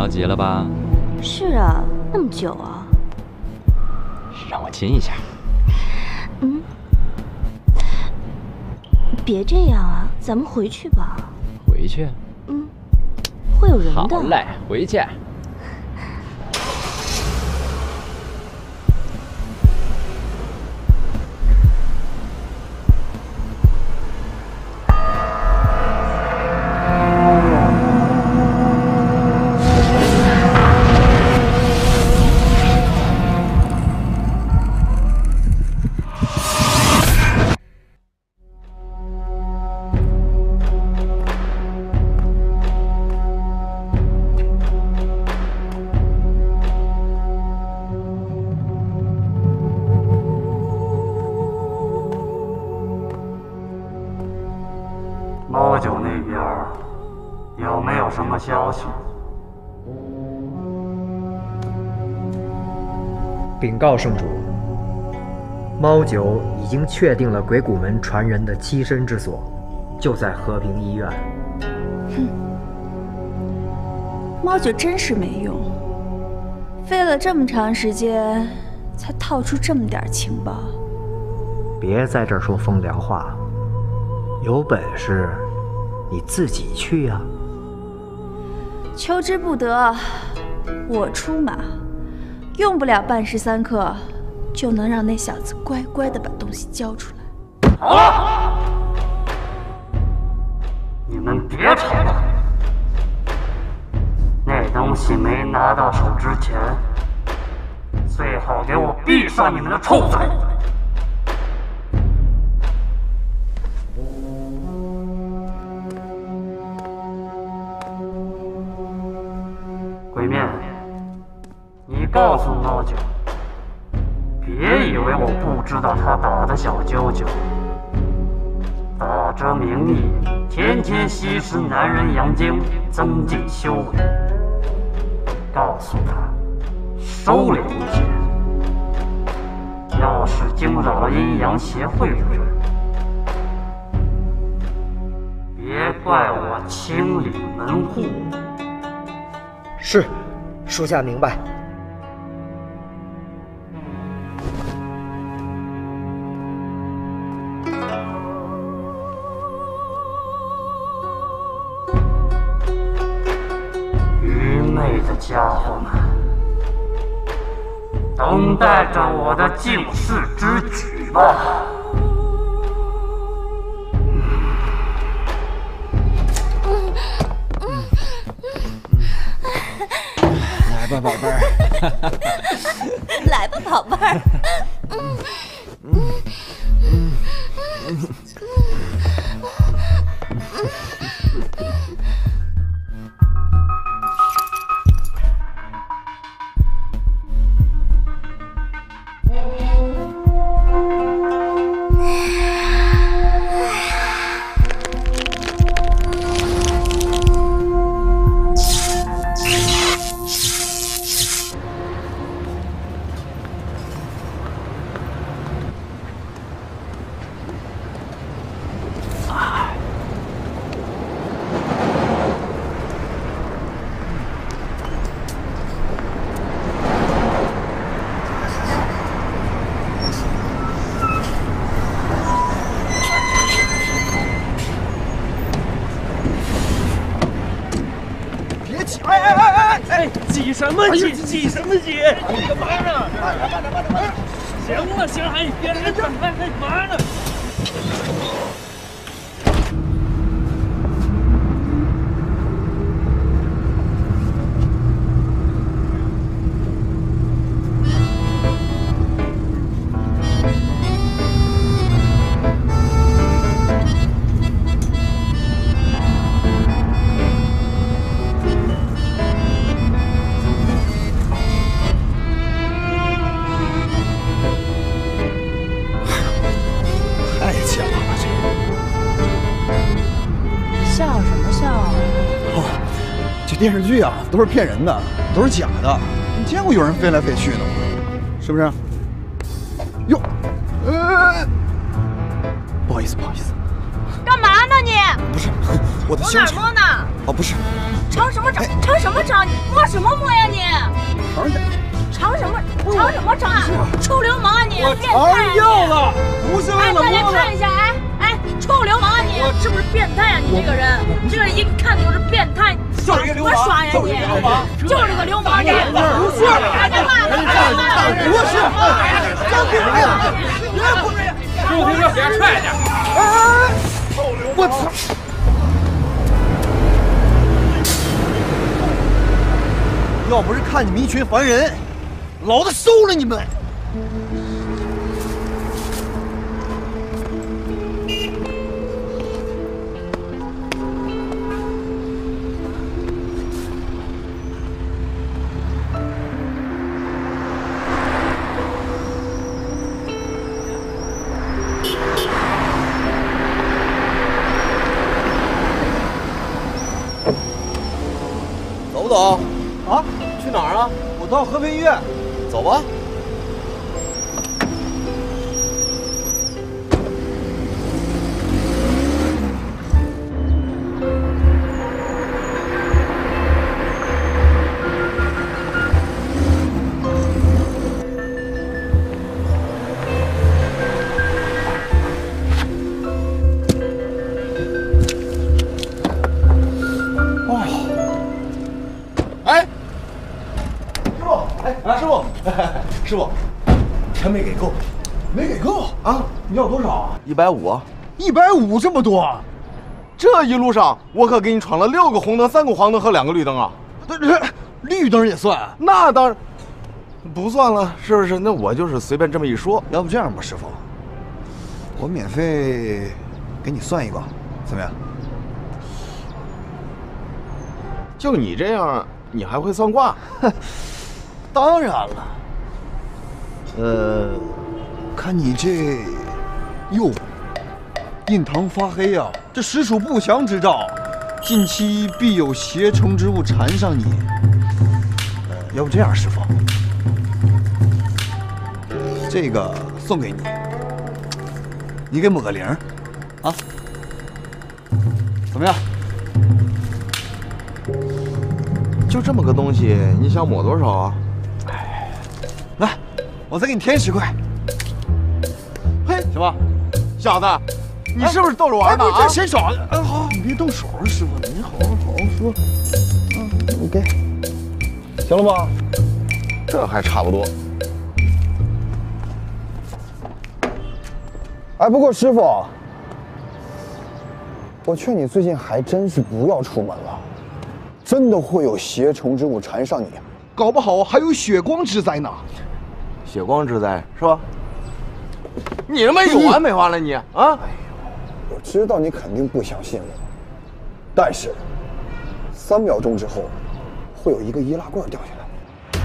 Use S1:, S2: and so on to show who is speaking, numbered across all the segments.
S1: 急了吧？
S2: 是啊，那么久啊。
S1: 让我亲一下。
S2: 嗯。别这样啊，咱们回去吧。
S1: 回去？
S2: 嗯，会有人的。
S1: 好嘞，回去。
S3: 猫九那边有没有什么消息？
S4: 禀告圣主，猫九已经确定了鬼谷门传人的栖身之所，就在和平医院。
S5: 哼，猫九真是没用，费了这么长时间，才套出这么点情报。
S4: 别在这儿说风凉话，有本事你自己去呀！
S5: 求之不得，我出马，用不了半时三刻，就能让那小子乖乖的把东西交出来。
S3: 好了，你们别吵了。那东西没拿到手之前，最好给我闭上你们的臭嘴！鬼面，你告诉猫九，别以为我不知道他打的小九九，打着名义天天吸食男人阳精，增进修为。告诉他收敛一些，要是惊扰了阴阳协会的人，别怪我清理门户。
S4: 是，属下明白。
S3: 愚昧的家伙们，等待着我的救世之举吧。
S1: 来吧，宝贝儿。
S2: 来吧，宝贝儿。
S6: 挤什么挤？挤什么挤？干嘛呢？慢！行了行了，哎，别干嘛呢？
S7: 电视剧啊，都是骗人的，都是假的。你见过有人飞来飞去的吗？是不是？哟，不好意思，
S2: 干嘛呢你？
S7: 不是。 我的
S2: 往
S7: 香肠。
S2: 哪儿摸呢？
S7: 哦，不是，
S2: 尝什么尝？尝什么尝？你摸什么摸呀你？
S7: 尝点。
S2: 尝什么？尝什么尝啊？臭流氓啊你！
S6: 我
S2: 变态
S6: 尝掉了，不是为
S2: 哎，
S6: 了
S2: 大家
S6: 摸的。
S2: 看一下，哎，臭流氓啊你！是不是变态啊你这个人？你这个人一看就是变态，耍什么耍呀你？就是个流氓你！不是，干嘛呢？
S7: 不是，张兵哎呀，你也不是呀！
S6: 不听就给他踹去。
S7: 我操！要不是看你们一群凡人，老子收了你们！走不走？啊？去哪儿啊？我到和平医院。走吧。师傅，钱没给够，没给够啊！你要多少啊？150，150这么多？
S8: 这一路上我可给你闯了6个红灯、3个黄灯和2个绿灯啊！
S7: 这绿灯也算？
S8: 那当然不算了，是不是？那我就是随便这么一说。
S7: 要不这样吧，师傅，我免费给你算一个，怎么样？
S8: 就你这样，你还会算卦？
S7: 当然了。看你这，哟，印堂发黑啊，这实属不祥之兆，近期必有邪虫之物缠上你。要不这样，师傅，这个送给你，你给抹个铃啊，怎么样？
S8: 就这么个东西，你想抹多少啊？
S7: 来，我再给你添10块。
S8: 嘿，行吧，小子，你是不是逗着玩呢？
S7: 啊，这嫌少。好，你别动手啊，师傅，你好好说。你给，行了吧？
S8: 这还差不多。
S9: 哎，不过师傅，我劝你最近还真是不要出门了，真的会有邪虫之物缠上你，
S7: 搞不好还有血光之灾呢。
S8: 血光之灾是吧？你他妈有完没完了你啊！
S9: 我知道你肯定不相信我，但是3秒钟之后会有一个易拉罐掉下来。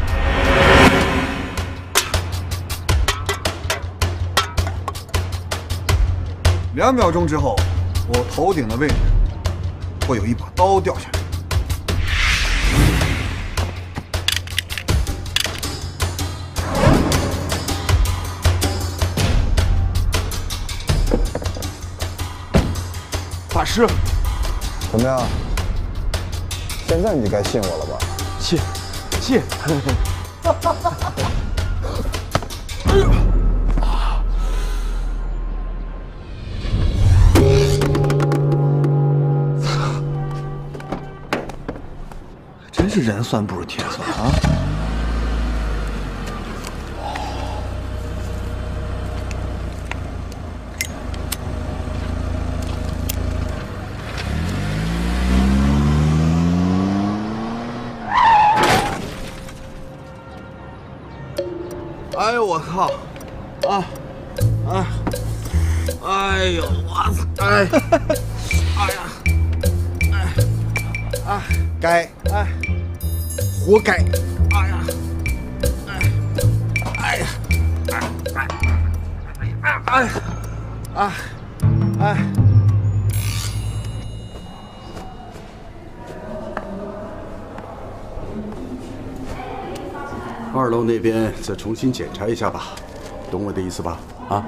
S7: 2秒钟之后，我头顶的位置会有一把刀掉下来。
S8: 法师，
S9: 怎么样？现在你就该信我了吧？
S8: 信。
S7: 真是人算不如天算啊！哎呦我操！啊！哎呦我操！哎呀！该！活该！
S10: 2楼那边再重新检查一下吧，懂我的意思吧？啊？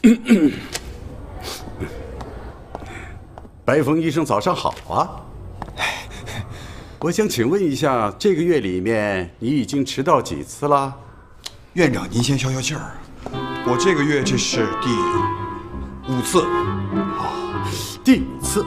S10: 白凤医生，早上好啊！我想请问一下，这个月里面你已经迟到几次了？
S7: 院长，您先消消气儿。我这个月这是第5次。
S10: 哦，第5次。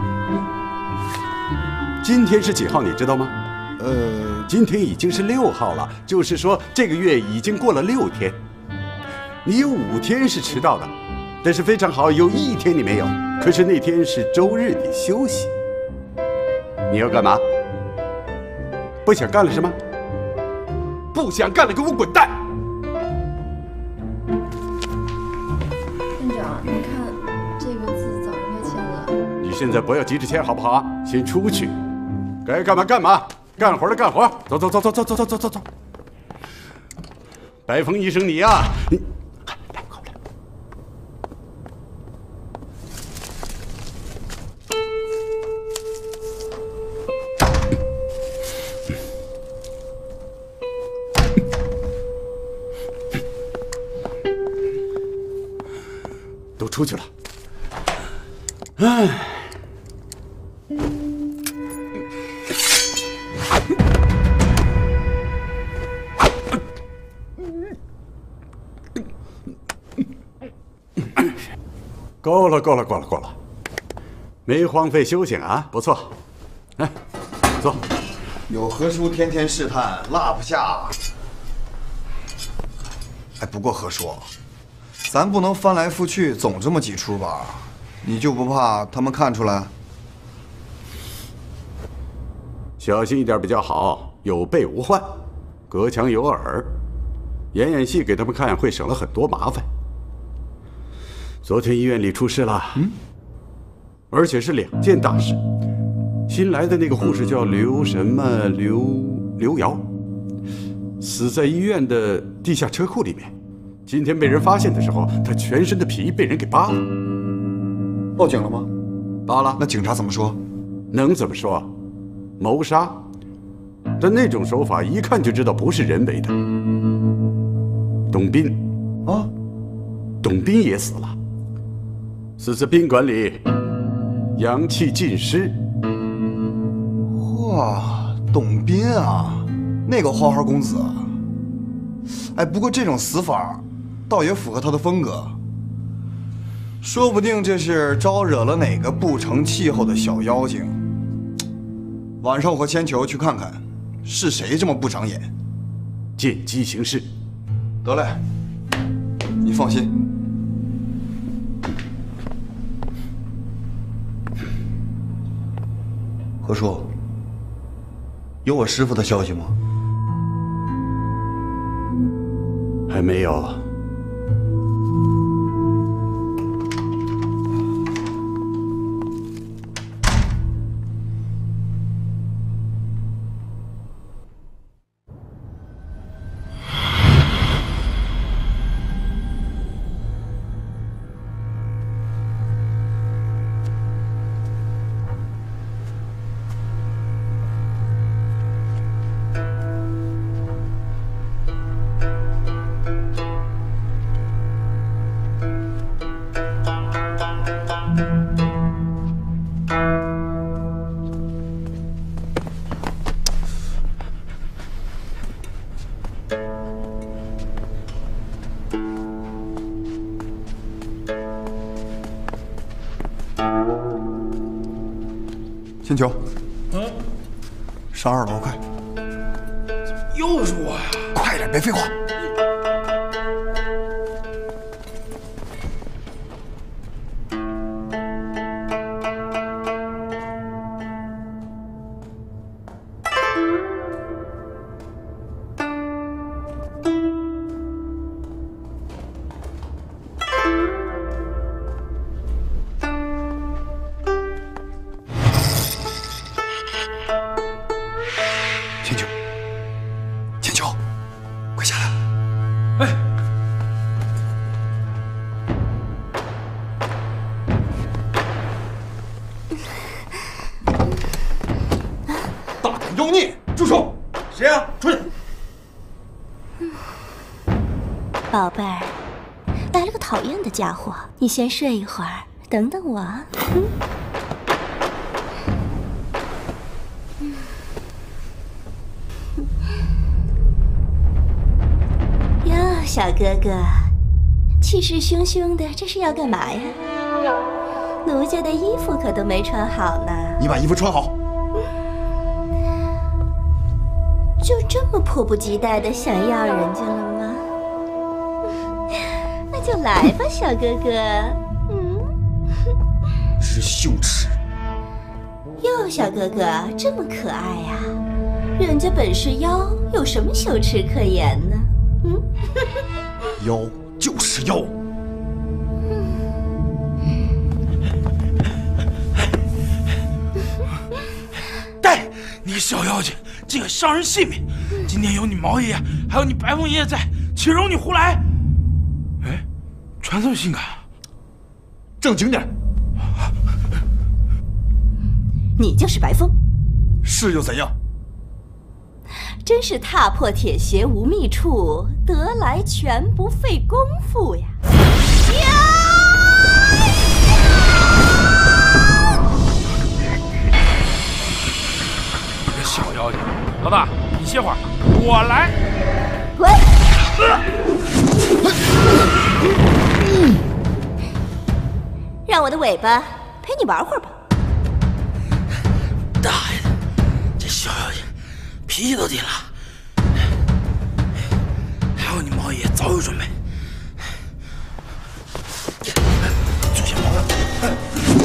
S10: 今天是几号，你知道吗？今天已经是6号了，就是说这个月已经过了6天。你有5天是迟到的，但是非常好，有1天你没有。可是那天是周日，你休息。你要干嘛？不想干了是吗？不想干了，给我滚蛋！
S5: 院长，你看这个字早应该签了。
S10: 你现在不要急着签好不好啊？先出去，该干嘛干嘛，干活的干活。走走走走走走走走走走。白凤医生，你呀，你。都出去了，唉。够了，够了，够了，够了，没荒废修行啊，不错。来，坐。
S7: 有何叔天天试探，落不下。哎，不过何叔，咱不能翻来覆去总这么几出吧？你就不怕他们看出来？
S10: 小心一点比较好，有备无患，隔墙有耳，演演戏给他们看，会省了很多麻烦。昨天医院里出事了，而且是2件大事。新来的那个护士叫刘什么刘瑶，死在医院的地下车库里面。今天被人发现的时候，她全身的皮被人给扒了。
S7: 报警了吗？
S10: 扒了。
S7: 那警察怎么说？
S10: 能怎么说？谋杀。但那种手法一看就知道不是人为的。董斌
S7: 啊，
S10: 董斌也死了，死在宾馆里，阳气尽失。
S7: 哇，董斌啊，那个花花公子。哎，不过这种死法，倒也符合他的风格。说不定这是招惹了哪个不成气候的小妖精。晚上我和千球去看看，是谁这么不长眼。
S10: 见机行事。
S7: 得嘞，你放心。何叔，有我师傅的消息吗？
S10: 还没有。
S7: 千球，上2楼，快！
S6: 又是我呀！
S7: 快点，别废话。
S6: 妖孽，住手！谁呀？出去！
S11: 宝贝儿， 来了个讨厌的家伙，你先睡一会儿，等等我啊。哟，小哥哥，气势汹汹的，这是要干嘛呀？奴家的衣服可都没穿好呢。
S7: 你把衣服穿好。
S11: 就这么迫不及待的想要人家了吗？那就来吧，小哥哥。
S7: 真羞耻！
S11: 哟，小哥哥这么可爱呀，人家本是妖，有什么羞耻可言呢？
S7: 妖就是妖。
S6: 带你个小妖精，竟敢伤人性命！今天有你毛爷爷，还有你白凤爷爷在，岂容你胡来？哎，传这么性感，
S7: 正经点。
S11: 你就是白风，
S7: 是又怎样？
S11: 真是踏破铁鞋无觅处，得来全不费功夫呀！
S6: 你个小妖精，老大，你歇会儿，我来。
S11: 滚！让我的尾巴陪你玩会儿吧。
S6: 大爷的，这小妖精脾气都顶了，还有你毛爷爷早有准备。坐下，毛妖。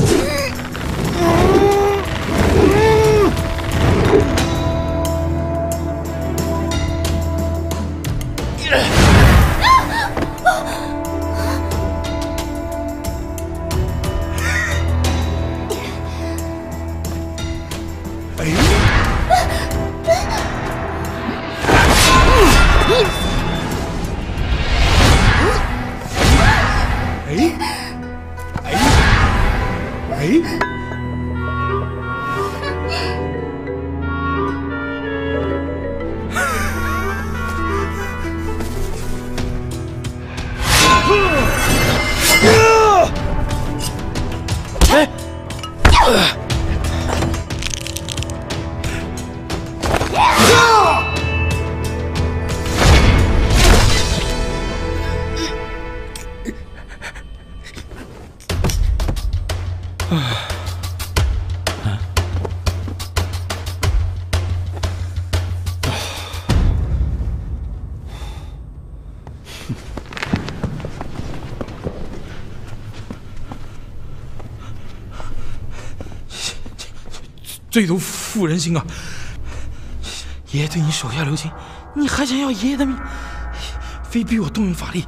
S6: 最毒妇人心啊！爷爷对你手下留情，你还想要爷爷的命？非逼我动用法力。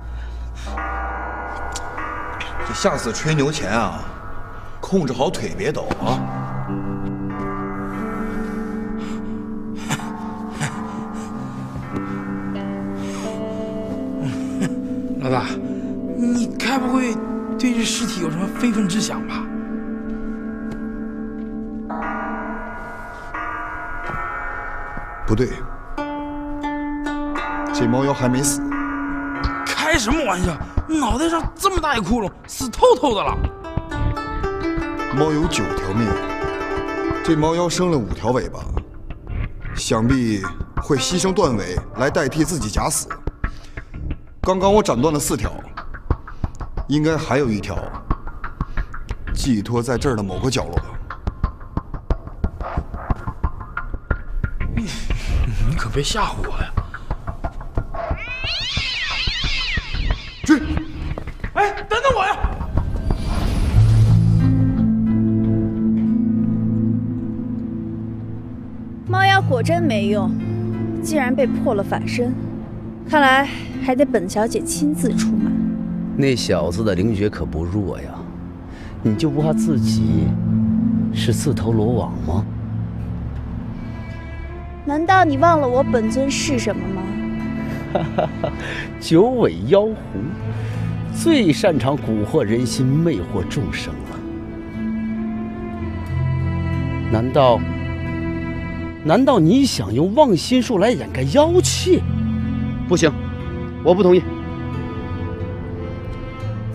S7: 这下次吹牛前啊，控制好腿别抖啊！
S6: 老大，你该不会对这尸体有什么非分之想吧？
S7: 不对，这猫妖还没死。
S6: 开什么玩笑！脑袋上这么大一窟窿，死透透的了。
S7: 猫有9条命，这猫妖生了5条尾巴，想必会牺牲断尾来代替自己假死。刚刚我斩断了4条，应该还有1条寄托在这儿的某个角落。
S6: 你可别吓唬我呀！
S7: 追！
S6: 哎，等等我呀！
S5: 猫妖果真没用，竟然被迫了反身，看来还得本小姐亲自出马。
S12: 那小子的灵觉可不弱呀，你就不怕自己是自投罗网吗？
S5: 难道你忘了我本尊是什么吗？
S12: 哈哈哈，9尾妖狐，最擅长蛊惑人心、魅惑众生了。难道你想用望心术来掩盖妖气？不行，我不同意。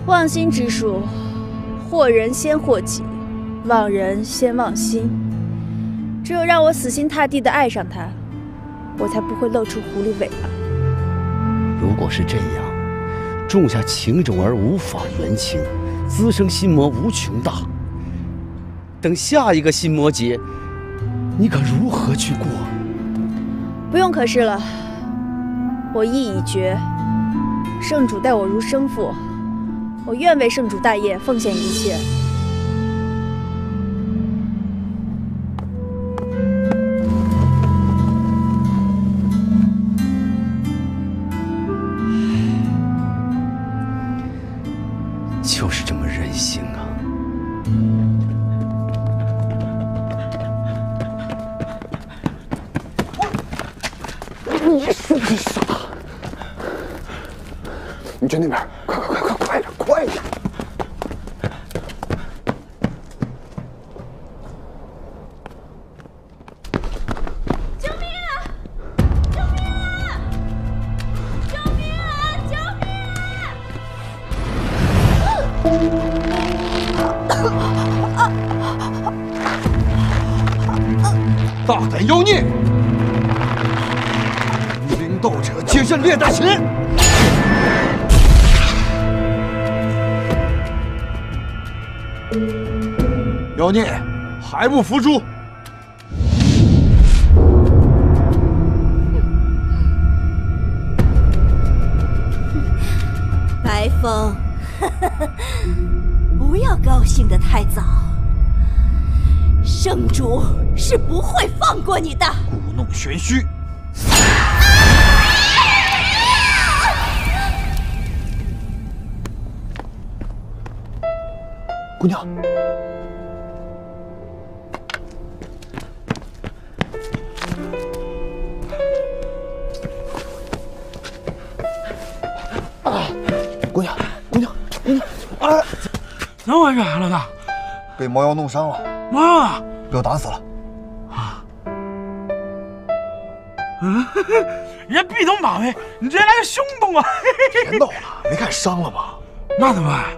S5: 忘心之术，惑人先惑己，忘人先忘心。只有让我死心塌地地爱上他，我才不会露出狐狸尾巴。
S12: 如果是这样，种下情种而无法圆情，滋生心魔无穷大。等下一个心魔劫，你可如何去过？
S5: 不用可是了，我意已决。圣主待我如生父，我愿为圣主大业奉献一切。
S12: 就是这么任性啊！
S9: 你是个傻！你去那边，快点！
S2: 救命啊！救命啊！救命啊！救命！
S7: 大胆妖孽！无灵斗者皆甚列在前！妖孽，还不服输？
S11: 白风，不要高兴得太早。圣主是不会放过你的。
S7: 故弄玄虚。姑娘，姑娘，
S6: 啊！怎么回事，老大？
S9: 被魔妖弄伤了。
S6: 魔妖啊！
S9: 被我打死了。
S6: 啊！人家壁咚马尾，你直接来个胸咚啊！
S9: 别闹了，没看伤了吗？
S6: 那怎么办？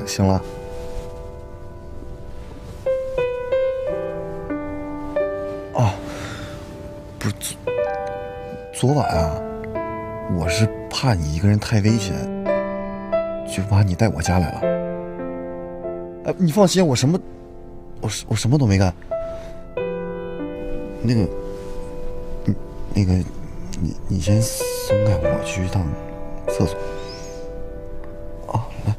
S9: 行了。哦，不是昨晚啊，我是怕你一个人太危险，就把你带我家来了。哎，你放心，我什么都没干。你先松开我去一趟厕所。啊，来。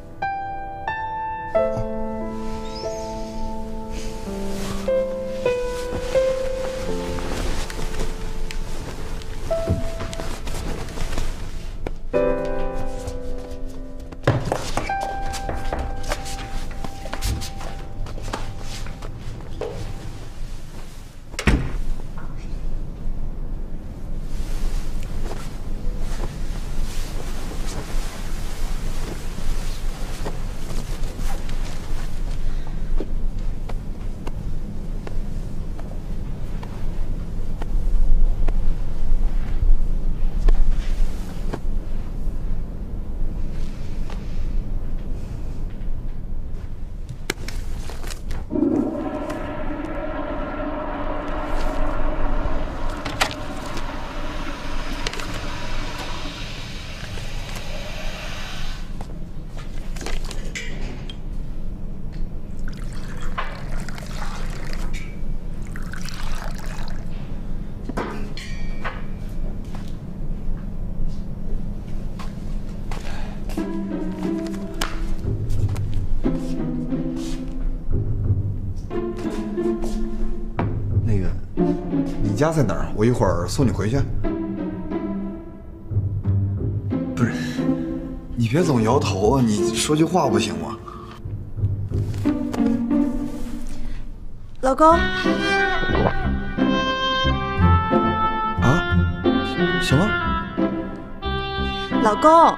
S9: 你家在哪儿？我一会儿送你回去。不是，你别总摇头啊！你说句话不行吗？
S5: 老公。
S9: 啊？什么？
S5: 老公。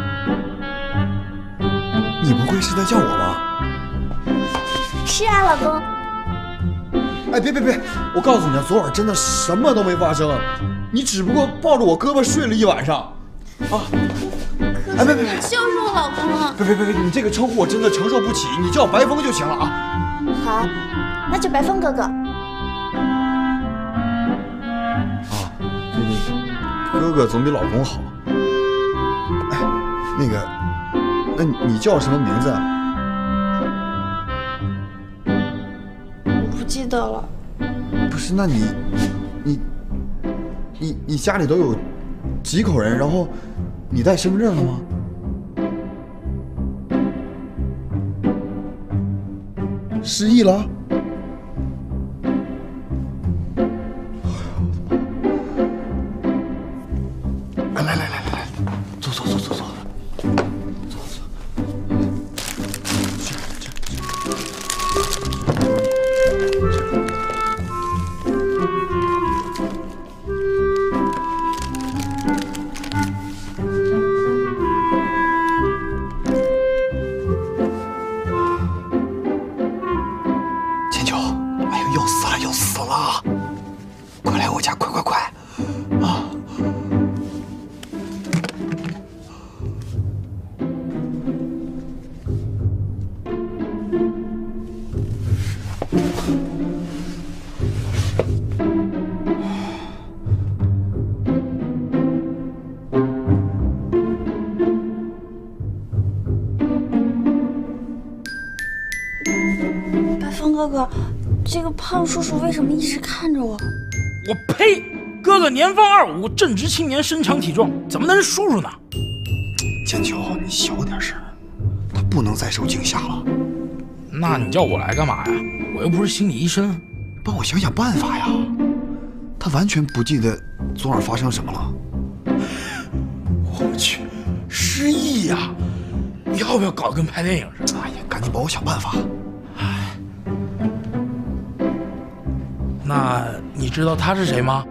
S9: 你不会是在叫我吧？
S11: 是啊，老公。
S9: 哎，别！我告诉你啊，昨晚真的什么都没发生，你只不过抱着我胳膊睡了一晚上。啊！哎，别！
S5: 就是我老公啊！
S9: 别！你这个称呼我真的承受不起，你叫白风就行了啊。
S11: 好，那就白风哥哥。
S9: 啊，这哥哥总比老公好。哎，那你叫什么名字啊？
S5: 我不记得了。
S9: 不是，那你家里都有几口人？然后你带身份证了吗？失忆了？来，坐。千九，哎呦，要死了！快来我家，快啊！
S5: 白风哥哥，这个胖叔叔为什么一直看着我？
S6: 我呸！哥哥年方25，正值青年，身强体壮，怎么能是叔叔呢？
S9: 千九，你小点声，他不能再受惊吓了。
S6: 那你叫我来干嘛呀？我又不是心理医生。
S9: 帮我想想办法呀。他完全不记得昨晚发生什么了。
S6: 我去，失忆呀！你要不要搞得跟拍电影似的？
S9: 哎呀，赶紧帮我想办法。
S6: 那你知道他是谁吗？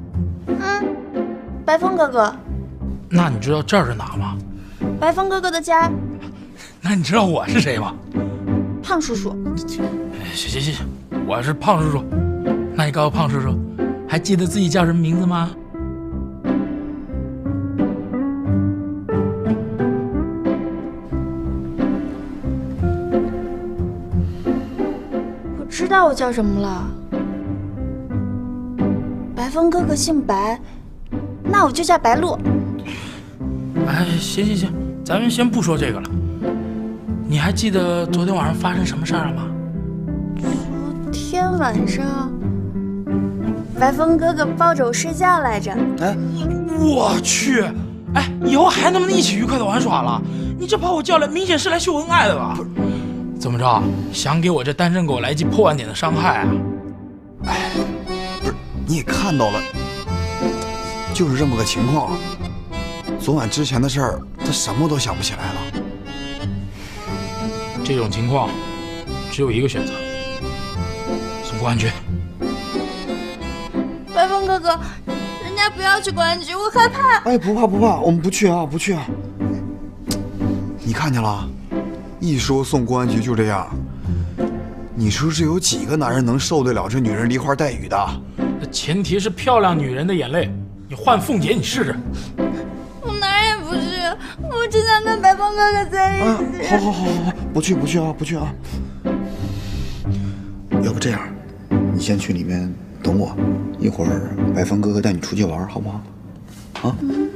S5: 白风哥哥。
S6: 那你知道这儿是哪吗？
S5: 白风哥哥的家。
S6: 那你知道我是谁吗？
S5: 胖叔叔。
S6: 行，我是胖叔叔。那你告诉胖叔叔，还记得自己叫什么名字吗？
S5: 道我叫什么了？白风哥哥姓白，那我就叫白鹿。
S6: 哎，行，咱们先不说这个了。你还记得昨天晚上发生什么事儿了吗？
S5: 昨天晚上，白风哥哥抱着我睡觉来着。
S6: 哎，我去！哎，以后还能不能一起愉快的玩耍了？你这把我叫来，明显是来秀恩爱的吧？怎么着，想给我这单身狗来记破万点的伤害啊？
S9: 哎，不是，你也看到了，就是这么个情况。昨晚之前的事儿，他什么都想不起来了。
S6: 这种情况，只有一个选择，送公安局。
S5: 白风哥哥，人家不要去公安局，我害怕。
S9: 哎，不怕，我们不去啊，不去啊。你看见了，一说送公安局就这样。你说这有几个男人能受得了这女人梨花带雨的？
S6: 那前提是漂亮女人的眼泪。你换凤姐，你试试。
S5: 我哪儿也不去，我只想跟白风哥哥在一起。
S9: 好，不去啊。要不这样，你先去里面等我，一会儿白风哥哥带你出去玩，好不好？啊？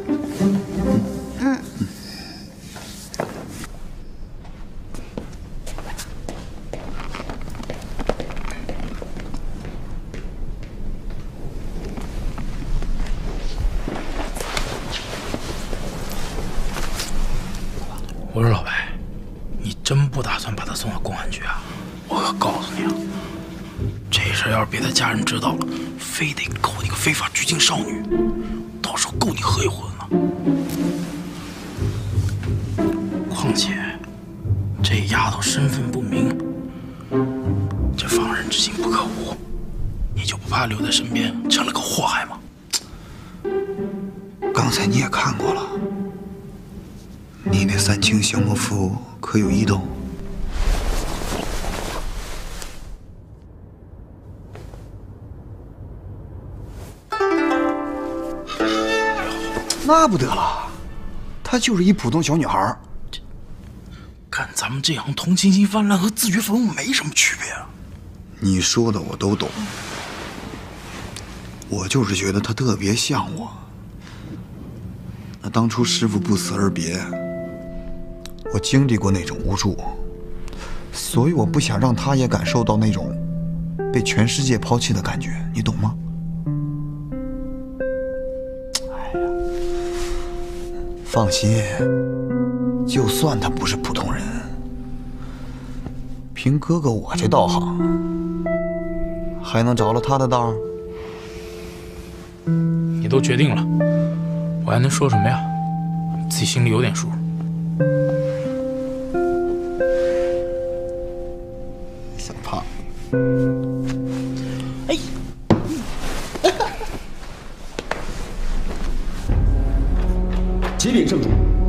S6: 我说老白，你真不打算把他送到公安局啊？我可告诉你啊，这事要是被他家人知道了，非得告你个非法拘禁少女，到时候够你喝一壶呢。况且这丫头身份不明，这防人之心不可无，你就不怕留在身边成了个祸害吗？
S9: 刚才你也看过了。你那3清降魔符可有异动？那不得了，她就是一普通小女孩。
S6: 看咱们这行同情心泛滥和自掘坟墓没什么区别啊。
S9: 你说的我都懂，我就是觉得她特别像我。那当初师父不辞而别。我经历过那种无助，所以我不想让他也感受到那种被全世界抛弃的感觉，你懂吗？哎呀，放心，就算他不是普通人，凭哥哥我这道行，还能着了他的道？
S6: 你都决定了，我还能说什么呀？自己心里有点数。
S9: 小胖，
S6: 哎，
S12: 启禀圣主，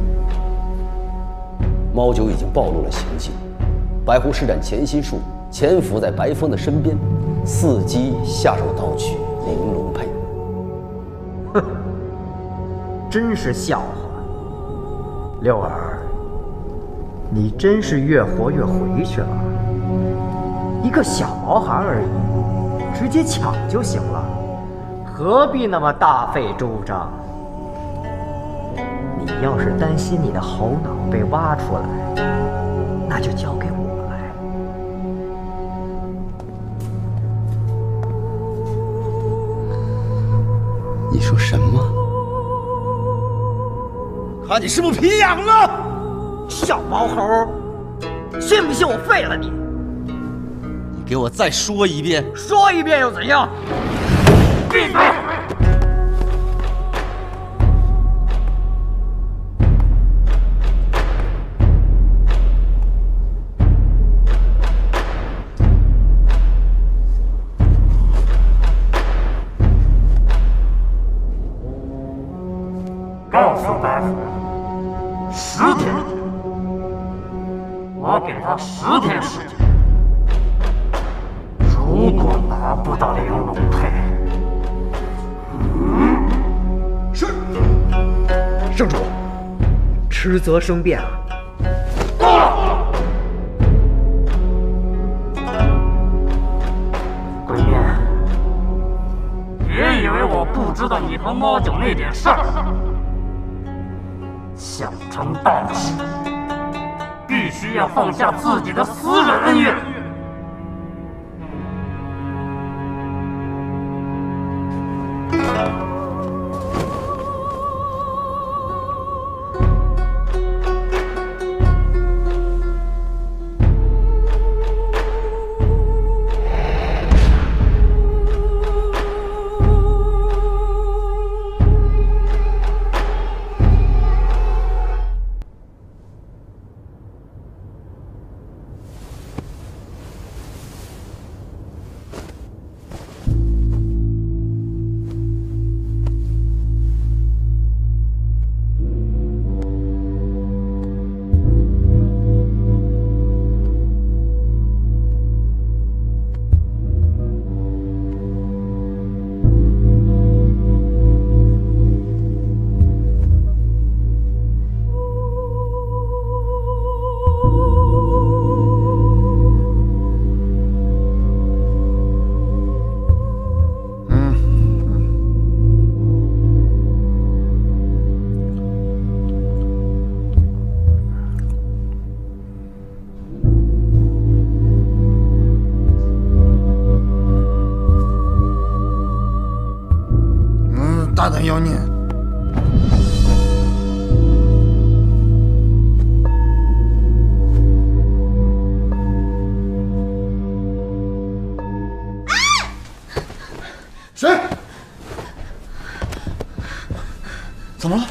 S12: 猫九已经暴露了行迹，白狐施展潜心术，潜伏在白风的身边，伺机下手盗取玲珑佩。
S4: 哼，真是笑话。六儿，你真是越活越回去了。一个小毛孩而已，直接抢就行了，何必那么大费周章？你要是担心你的猴脑被挖出来，那就交给我来。
S12: 你说什么？
S8: 看你是不是皮痒了？
S4: 小毛猴，信不信我废了你？
S8: 你给我再说一遍！
S4: 说一遍又怎样？闭嘴！
S3: 告诉白虎，10天，我给他10天时间。如果拿不到玲珑佩，
S4: 是圣主，迟则生变啊！
S3: 够了！ 不知道你和猫九那点事儿。想成道士，必须要放下自己的私人恩怨。
S9: 大胆妖孽！谁？怎么了？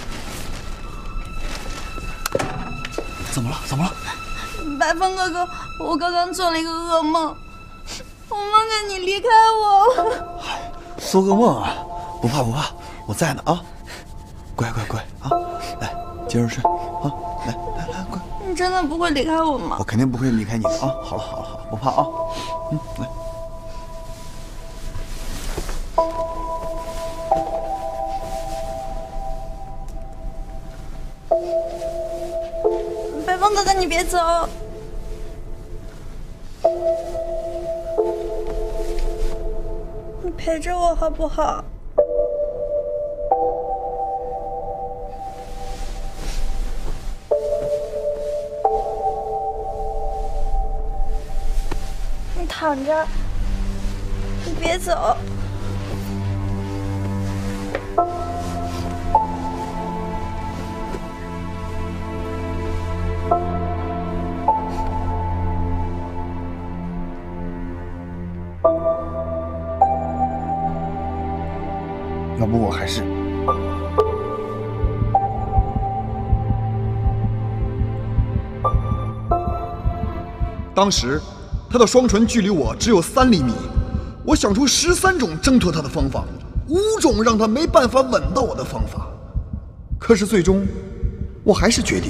S9: 怎么了？怎么了？
S5: 白风哥哥，我刚刚做了一个噩梦，我梦见你离开我。
S9: 做噩梦啊？不怕不怕，我在呢啊！乖乖乖啊！来，接着睡啊！来，乖。
S5: 你真的不会离开我吗？
S9: 我肯定不会离开你的啊！好了好了好了，不怕啊！来。
S5: 白风哥哥，你别走。你陪着我好不好？你躺着，你别走。
S9: 要不我还是……
S7: 当时，他的双唇距离我只有3厘米，我想出13种挣脱他的方法，5种让他没办法吻到我的方法，可是最终，我还是决定。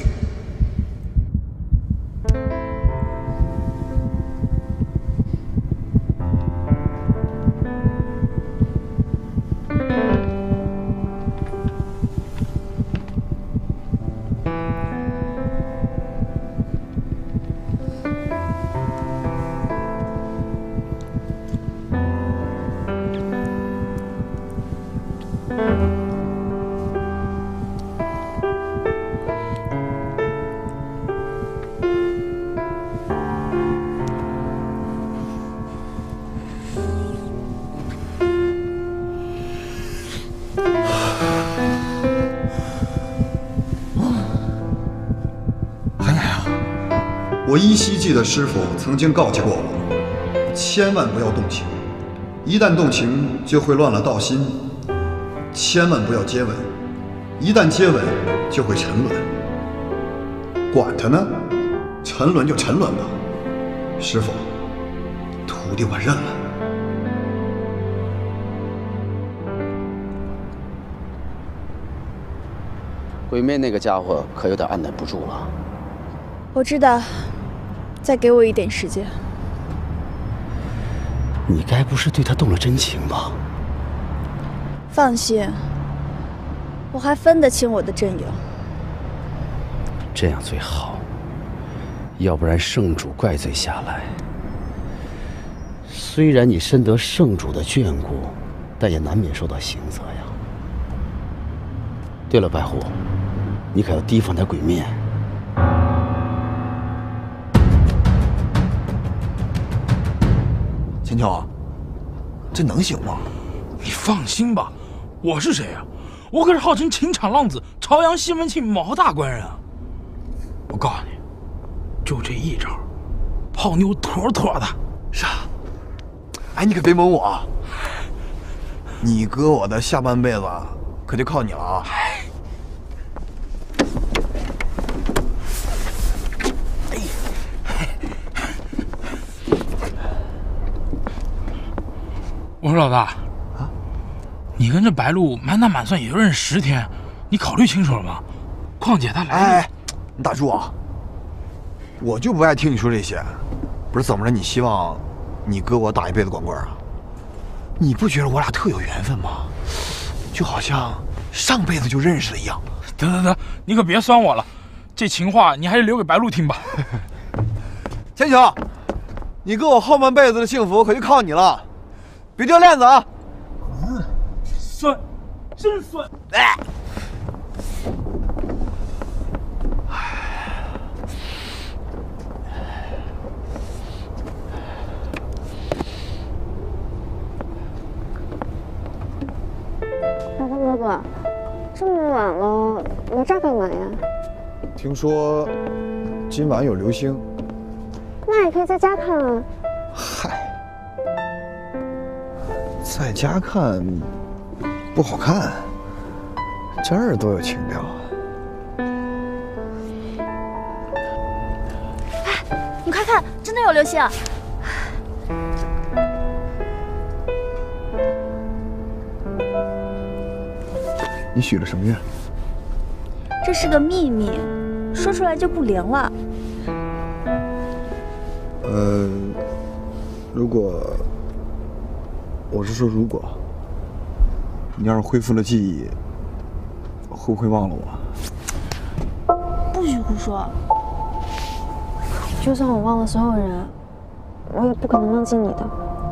S7: 我依稀记得师傅曾经告诫过我，千万不要动情，一旦动情就会乱了道心；千万不要接吻，一旦接吻就会沉沦。管他呢，沉沦就沉沦吧。师傅，徒弟我认了。
S12: 鬼面那个家伙可有点按捺不住了。
S5: 我知道。再给我一点时间。
S12: 你该不是对他动了真情吧？
S5: 放心，我还分得清我的阵营。
S12: 这样最好，要不然圣主怪罪下来。虽然你深得圣主的眷顾， 但也难免受到刑责呀。对了，白狐，你可要提防点鬼面。
S9: 千秋，这能行吗？
S6: 你放心吧，我是谁啊？我可是号称情场浪子、朝阳西门庆毛大官人啊！我告诉你，就这一招，泡妞妥妥的。
S9: 是啊。哎，你可别蒙我啊！你哥我的下半辈子可就靠你了啊！
S6: 我说老大，啊，你跟这白鹿满打满算也就认识10天，你考虑清楚了吗？况且他来……
S9: 哎，你打住啊！我就不爱听你说这些。不是怎么着？你希望你哥我打一辈子光棍啊？你不觉得我俩特有缘分吗？就好像上辈子就认识了一样。
S6: 得，你可别酸我了，这情话你还是留给白鹿听吧。
S9: 千秋，你哥我后半辈子的幸福可就靠你了。别掉链子啊！
S6: 酸，真酸！
S9: 哎，
S13: 大风哥哥，这么晚了，来这儿干嘛呀？
S7: 听说今晚有流星，
S13: 那也可以在家看啊。
S7: 嗨。在家看不好看，这儿多有情调啊！
S5: 哎，你快看，真的有流星！
S7: 你许了什么愿？
S5: 这是个秘密，说出来就不灵了。
S7: 如果。我是说，如果你要是恢复了记忆，会不会忘了我？
S5: 不许胡说！
S13: 就算我忘了所有人，我也不可能忘记你的。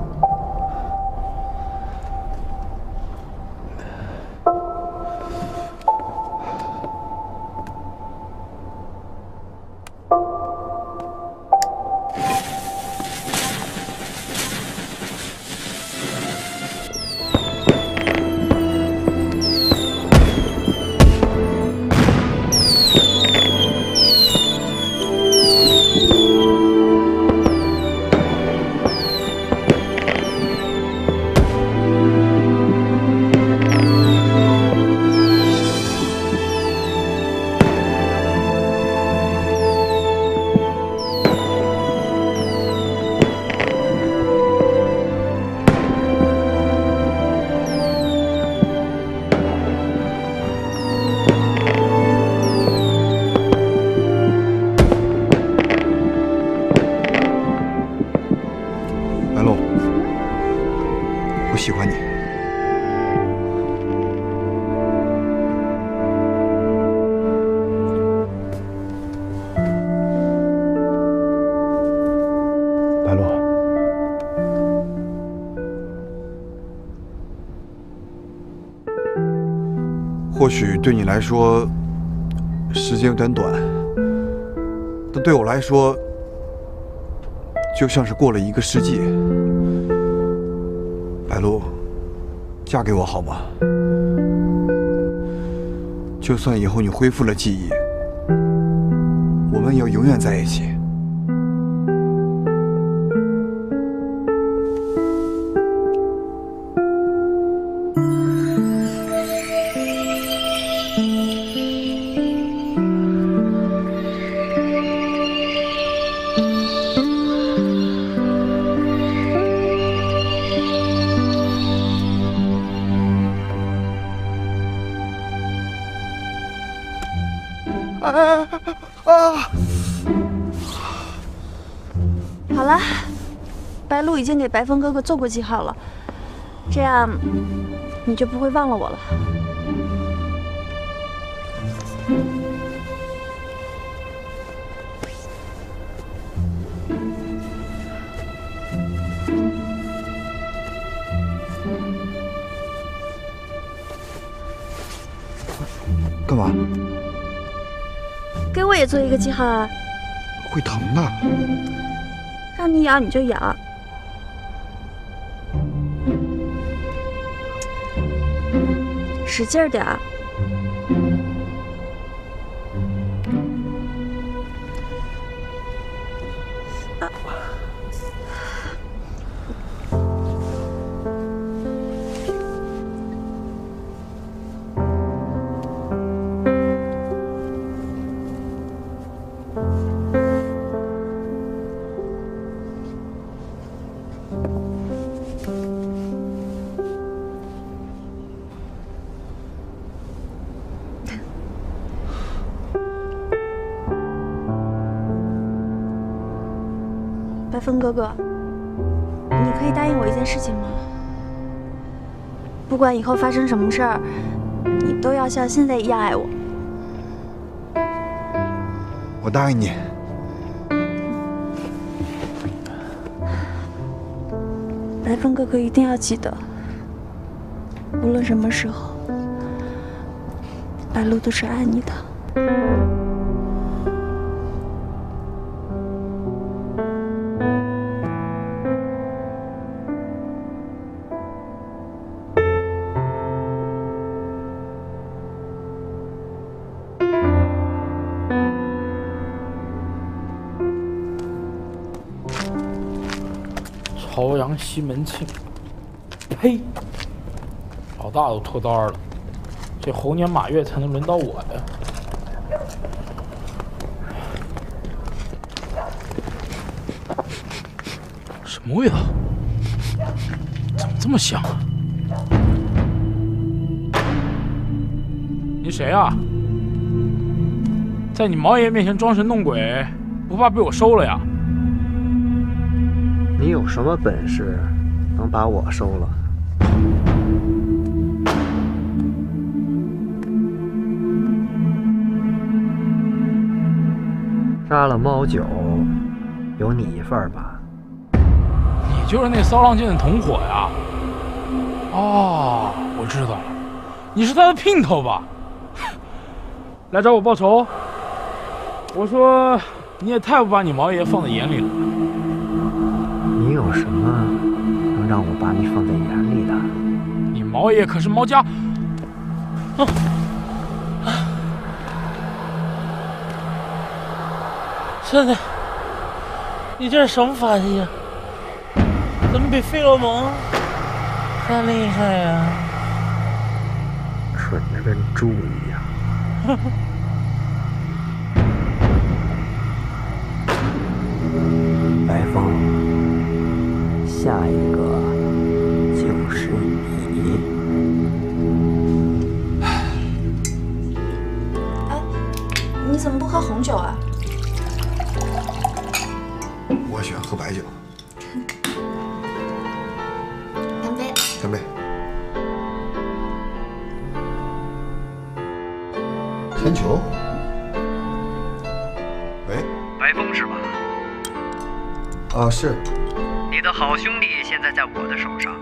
S7: 喜欢你。白鹿，或许对你来说时间有点短，但对我来说就像是过了1个世纪。白鹿，嫁给我好吗？就算以后你恢复了记忆，我们也要永远在一起。
S5: 好了，白鹿已经给白风哥哥做过记号了，这样你就不会忘了我了。
S9: 干嘛？
S5: 给我也做一个记号啊！
S9: 会疼的。
S5: 让你咬你就咬。使劲点儿。白风哥哥，你可以答应我一件事情吗？不管以后发生什么事儿，你都要像现在一样爱我。
S9: 我答应你。
S5: 白风哥哥一定要记得，无论什么时候，白鹿都是爱你的。
S6: 朝阳西门庆，呸！老大都脱单了，这猴年马月才能轮到我呀！什么味道？怎么这么香啊？你谁啊？在你毛爷面前装神弄鬼，不怕被我收了呀？
S4: 你有什么本事能把我收了？杀了猫九，有你一份吧？
S6: 你就是那骚浪剑的同伙呀？哦，我知道了，你是他的姘头吧？来找我报仇？我说你也太不把你毛爷放在眼里了。
S4: 你有什么能让我把你放在眼里的？
S6: 你毛爷可是毛家……
S14: 兄弟，你这是什么法器呀？怎么比费洛蒙还厉害呀？
S4: 蠢得跟猪一样。白风，下一个就是你。
S5: 哎，你怎么不喝红酒啊？
S9: 我喜欢喝白酒。
S5: 干杯！
S9: 干杯！铅球？喂，
S4: 白风是吧？
S9: 啊，是。
S4: 你的好兄弟现在在我的手上。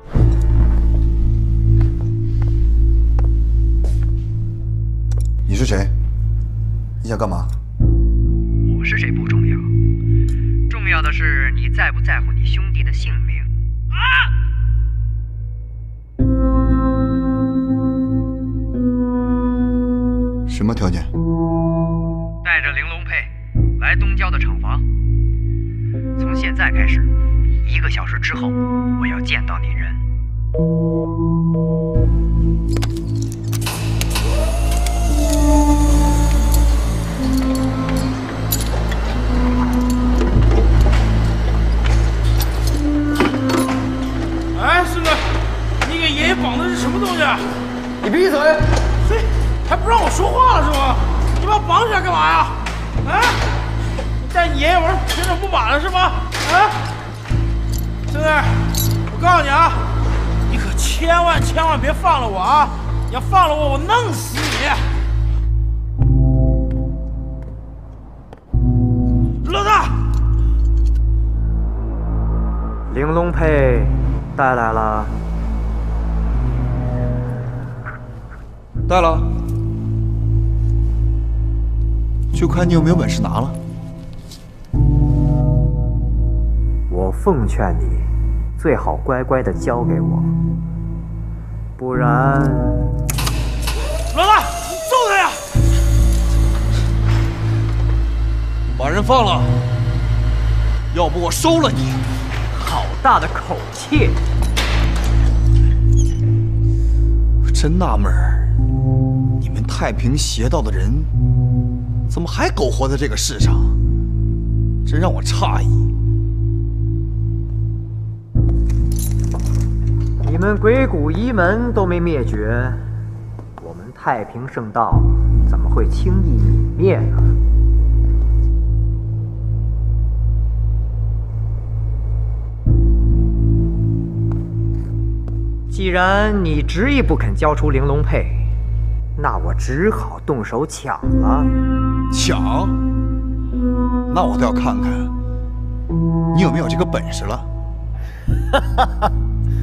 S9: 你是谁？你想干嘛？
S4: 我是谁不重要，重要的是你在不在乎你兄弟的性命。
S9: 什么条件？
S4: 带着玲珑佩来东郊的厂房。从现在开始，1个小时之后，我要见到你人。
S6: 哎，孙子，你给爷爷绑的是什么东西？
S8: 你闭嘴！
S6: 嘿，还不让我说话了是吗？你把我绑起来干嘛呀？啊！带你爷爷玩旋转木马了是吗？啊！孙子，我告诉你啊，你可千万别放了我啊！你要放了我，我弄死你！老大，
S4: 玲珑佩带来了。
S7: 带了。 就看你有没有本事拿了。
S4: 我奉劝你，最好乖乖的交给我，不然……
S6: 老大，揍他呀！
S7: 把人放了，要不我收了你！
S4: 好大的口气！
S7: 真纳闷儿，你们太平邪道的人怎么还苟活在这个世上？真让我诧异。
S4: 你们鬼谷一门都没灭绝，我们太平圣道怎么会轻易泯灭呢？既然你执意不肯交出玲珑佩，那我只好动手抢了。
S7: 抢？那我倒要看看你有没有这个本事了。哈哈哈。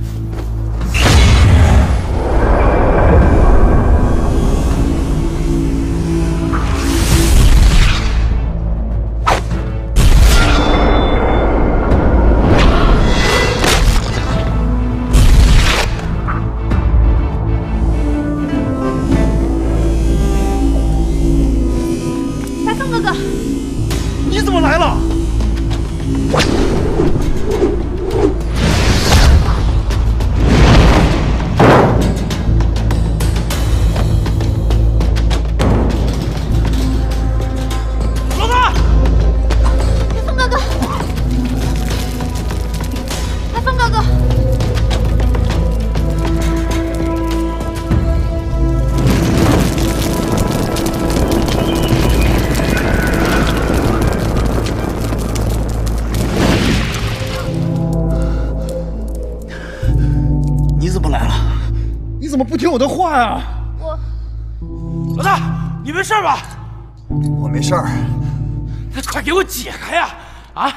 S7: 听我的话呀！
S6: 老大，你没事吧？
S7: 我没事儿。
S6: 那快给我解开呀！啊！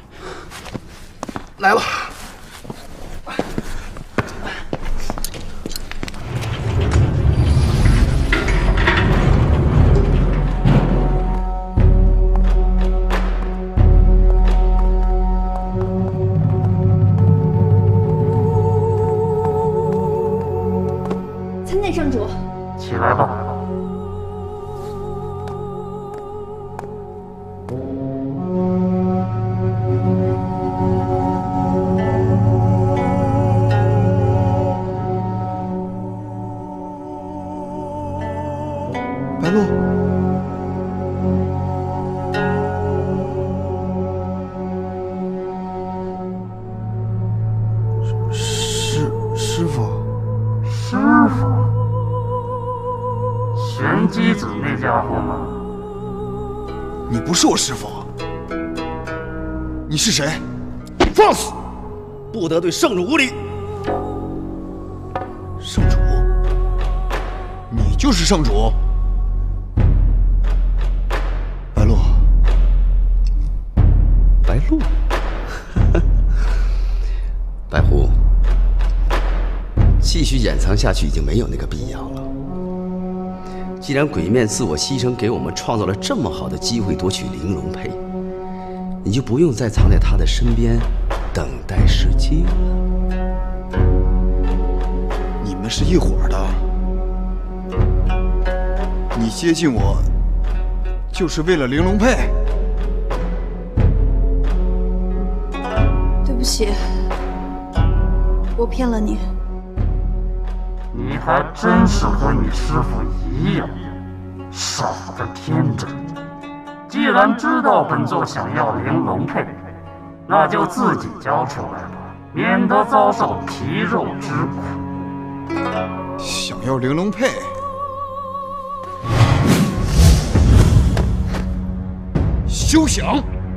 S6: 来了。
S5: 圣主，
S3: 起来吧。
S7: 白鹿，师傅。
S3: 师傅。玄机子那家伙吗？
S7: 你不是我师傅，你是谁？放肆！不得对圣主无礼！圣主？你就是圣主？白鹿。
S12: 白鹿？白狐，继续掩藏下去已经没有那个必要了。既然鬼面自我牺牲，给我们创造了这么好的机会夺取玲珑佩，你就不用再藏在他的身边，等待时机了。
S7: 你们是一伙的，你接近我，就是为了玲珑佩？
S5: 对不起，我骗了你。
S3: 你还真是和你师傅一样，傻的天真。既然知道本座想要玲珑佩，那就自己交出来吧，免得遭受皮肉之苦。
S7: 想要玲珑佩？休想！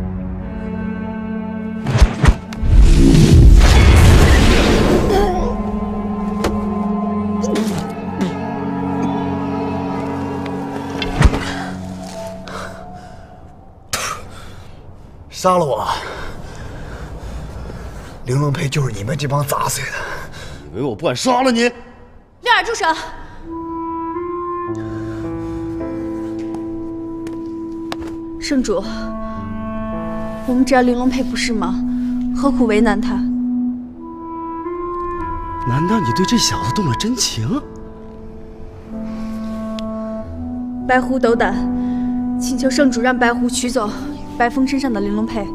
S7: 杀了我！玲珑佩就是你们这帮杂碎的。
S12: 以为我不敢杀了你？
S5: 六儿，住手！ 圣主，我们只要玲珑佩不是吗？何苦为难他？
S12: 难道你对这小子动了真情？
S5: 白狐斗胆，请求圣主让白狐取走白风身上的玲珑佩。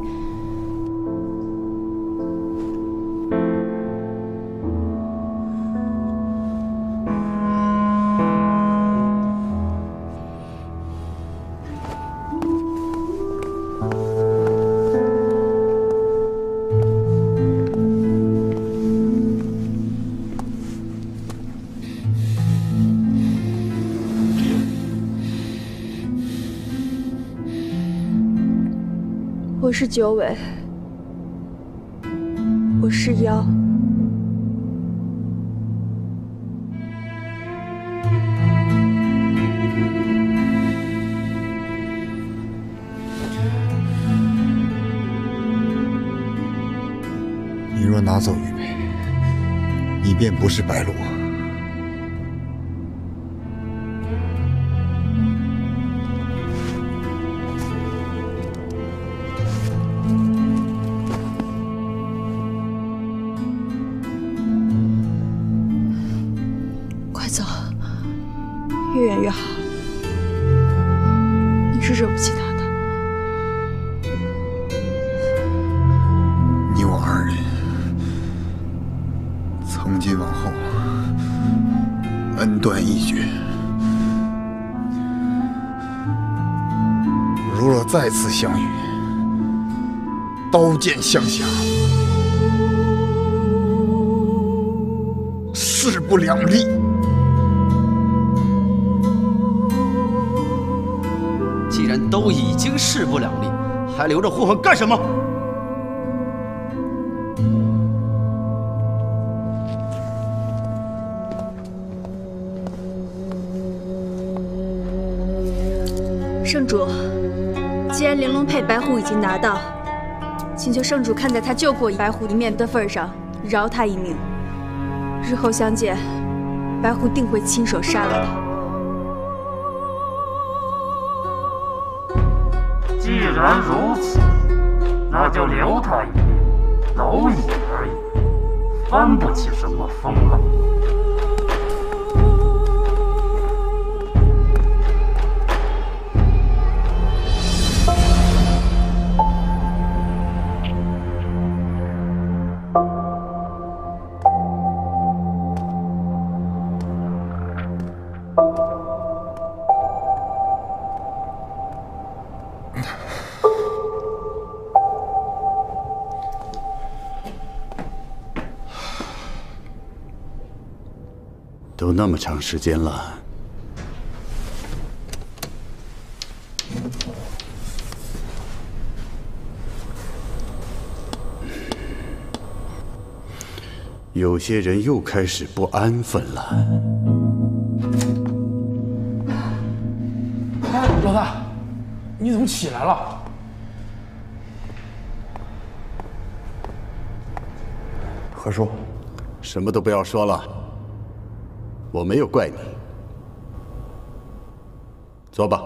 S5: 我是九尾，我是妖。
S9: 你若拿走玉佩，你便不是白鹿。
S5: 越远越好，你是惹不起他的。
S9: 你我二人从今往后恩断义绝，如若再次相遇，刀剑相向，势不两立。
S12: 既然都已经势不两立，还留着祸患干什么？
S5: 圣主，既然玲珑佩白狐已经拿到，请求圣主看在他救过白狐一面的份上，饶他一命。日后相见，白狐定会亲手杀了他。
S3: 既然如此，那就留他一命，蝼蚁而已，翻不起什么风浪。
S10: 都那么长时间了，有些人又开始不安分了。
S6: 哎，老大，你怎么起来了？
S9: 何叔，
S10: 什么都不要说了。我没有怪你，坐吧。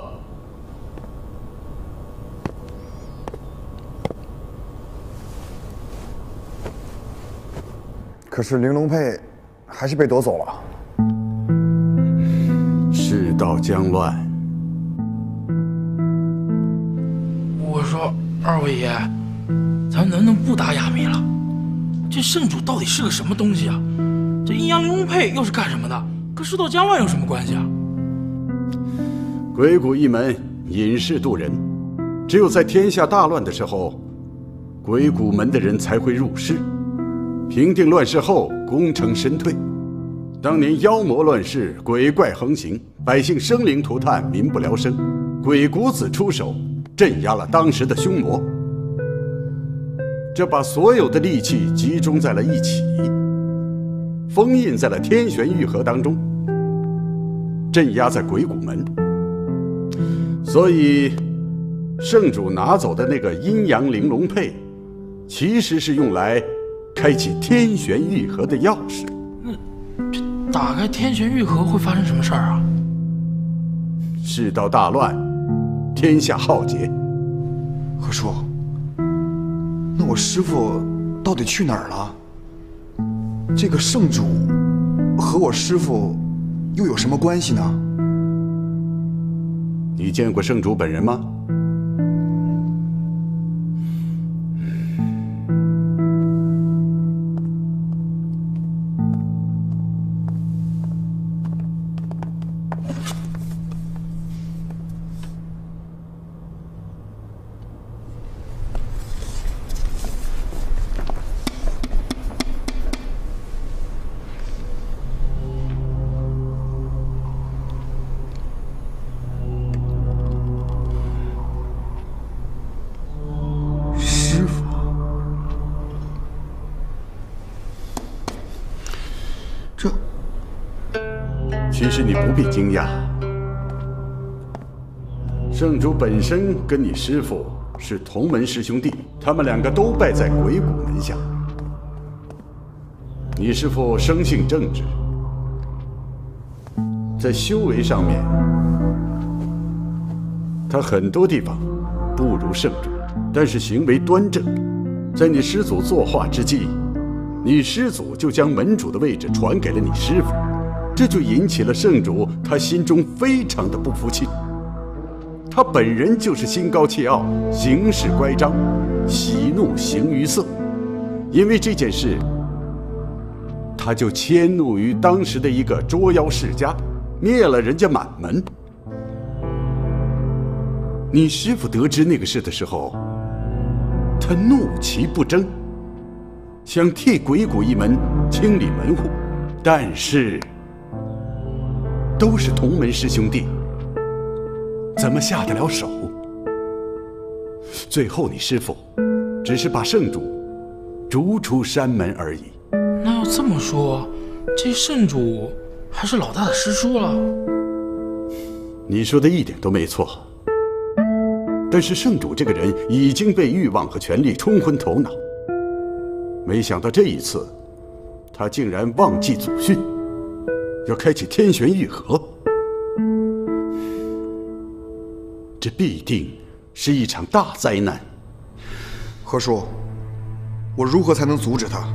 S9: 可是玲珑佩还是被夺走了。
S10: 世道将乱。
S6: 我说，二位爷，咱们能不能不打哑谜了？这圣主到底是个什么东西啊？这阴阳玲珑佩又是干什么的？跟世道将乱有什么关系啊？
S10: 鬼谷一门隐世渡人，只有在天下大乱的时候，鬼谷门的人才会入世。平定乱世后，功成身退。当年妖魔乱世，鬼怪横行，百姓生灵涂炭，民不聊生。鬼谷子出手，镇压了当时的凶魔。这把所有的力气集中在了一起，封印在了天玄玉盒当中，镇压在鬼谷门。所以，圣主拿走的那个阴阳玲珑佩，其实是用来开启天玄玉盒的钥匙。
S6: 这打开天玄玉盒会发生什么事儿啊？
S10: 世道大乱，天下浩劫，
S9: 何叔，那我师傅到底去哪儿了？这个圣主和我师傅又有什么关系呢？
S10: 你见过圣主本人吗？其实你不必惊讶，圣主本身跟你师父是同门师兄弟，他们两个都拜在鬼谷门下。你师父生性正直，在修为上面，他很多地方不如圣主，但是行为端正。在你师祖作画之际，你师祖就将门主的位置传给了你师父。这就引起了圣主他心中非常的不服气。他本人就是心高气傲，行事乖张，喜怒形于色。因为这件事，他就迁怒于当时的一个捉妖世家，灭了人家满门。你师父得知那个事的时候，他怒其不争，想替鬼谷一门清理门户，但是都是同门师兄弟，怎么下得了手？最后你师父只是把圣主逐出山门而已。
S6: 那要这么说，这圣主还是老大的师叔了。
S10: 你说的一点都没错，但是圣主这个人已经被欲望和权力冲昏头脑，没想到这一次他竟然忘记祖训，要开启天玄玉合，这必定是一场大灾难。
S9: 何叔，我如何才能阻止他？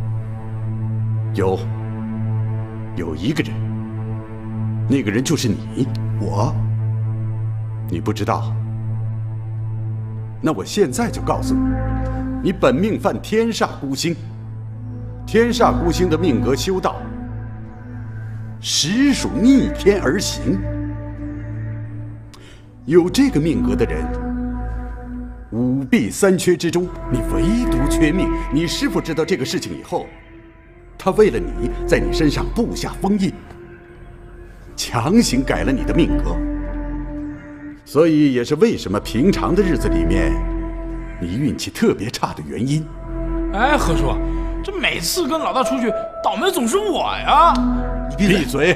S10: 有一个人，那个人就是你。
S9: 我？
S10: 你不知道？那我现在就告诉你，你本命犯天煞孤星，天煞孤星的命格修道实属逆天而行。有这个命格的人，五弊三缺之中，你唯独缺命。你师父知道这个事情以后，他为了你在你身上布下封印，强行改了你的命格。所以也是为什么平常的日子里面你运气特别差的原因。
S6: 哎，何叔，这每次跟老大出去，倒霉总是我呀！
S10: 你闭嘴！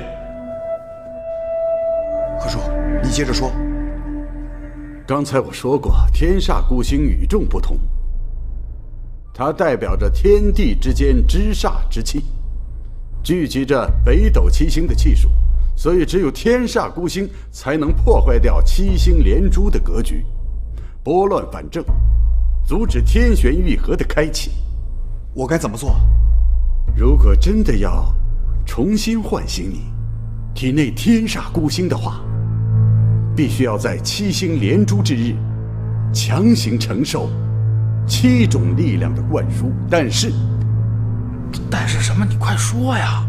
S9: 何叔，你接着说。
S10: 刚才我说过，天煞孤星与众不同，它代表着天地之间之煞之气，聚集着北斗七星的气数，所以只有天煞孤星才能破坏掉七星连珠的格局，拨乱反正，阻止天玄玉合的开启。
S9: 我该怎么做？
S10: 如果真的要重新唤醒你体内天煞孤星的话，必须要在七星连珠之日强行承受7种力量的灌输。但是
S6: 什么？你快说呀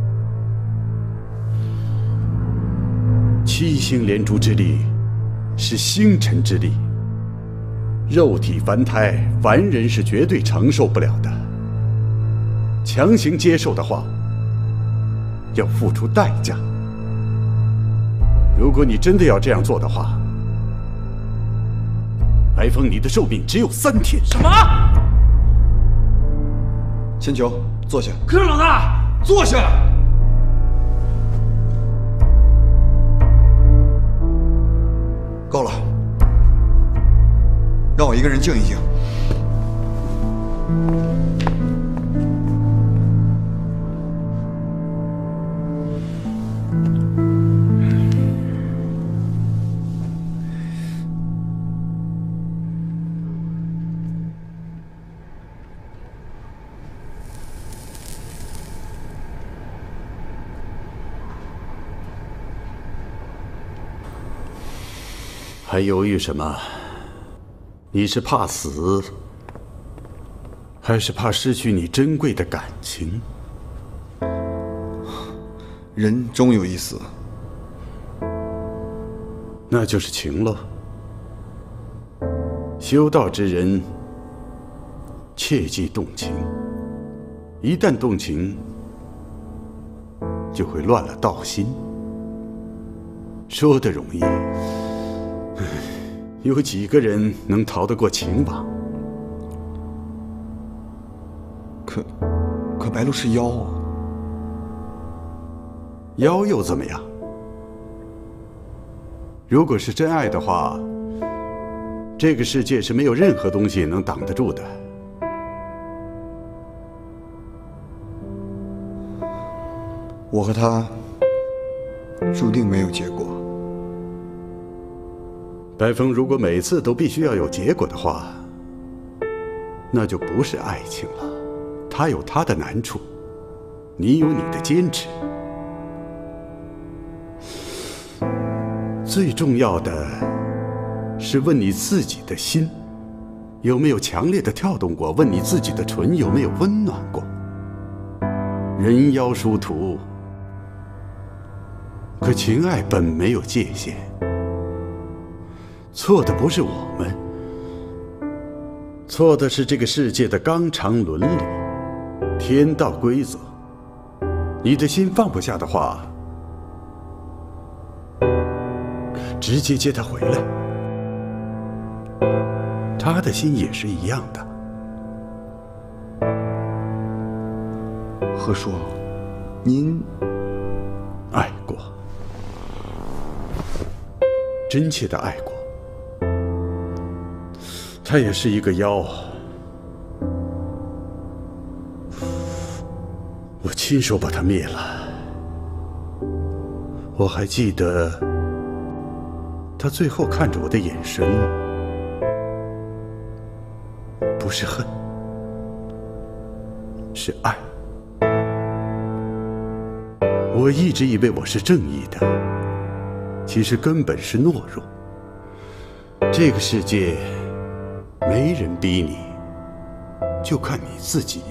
S10: ！7星连珠之力是星辰之力，肉体凡胎，凡人是绝对承受不了的。强行接受的话，要付出代价。如果你真的要这样做的话，白风，你的寿命只有3天。
S6: 什么？
S9: 千球，坐下。
S6: 可是老大，
S9: 坐下。够了，让我一个人静一静。
S10: 还犹豫什么？你是怕死，还是怕失去你珍贵的感情？
S9: 人终有一死，
S10: 那就是情喽。修道之人，切忌动情。一旦动情，就会乱了道心。说的容易，有几个人能逃得过情网？
S9: 可白鹿是妖啊！
S10: 妖又怎么样？如果是真爱的话，这个世界是没有任何东西能挡得住的。
S9: 我和他注定没有结果。
S10: 白风，如果每次都必须要有结果的话，那就不是爱情了。他有他的难处，你有你的坚持。最重要的是问你自己的心，有没有强烈的跳动过？问你自己的唇有没有温暖过？人妖殊途，可情爱本没有界限。错的不是我们，错的是这个世界的纲常伦理、天道规则。你的心放不下的话，直接接他回来。他的心也是一样的。
S9: 何叔，您
S10: 爱过，真切的爱过。他也是一个妖，我亲手把他灭了。我还记得他最后看着我的眼神，不是恨，是爱。我一直以为我是正义的，其实根本是懦弱。这个世界没人逼你，就看你自己。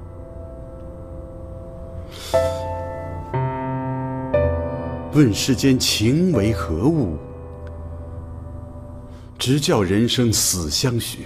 S10: 问世间情为何物，直教人生死相许。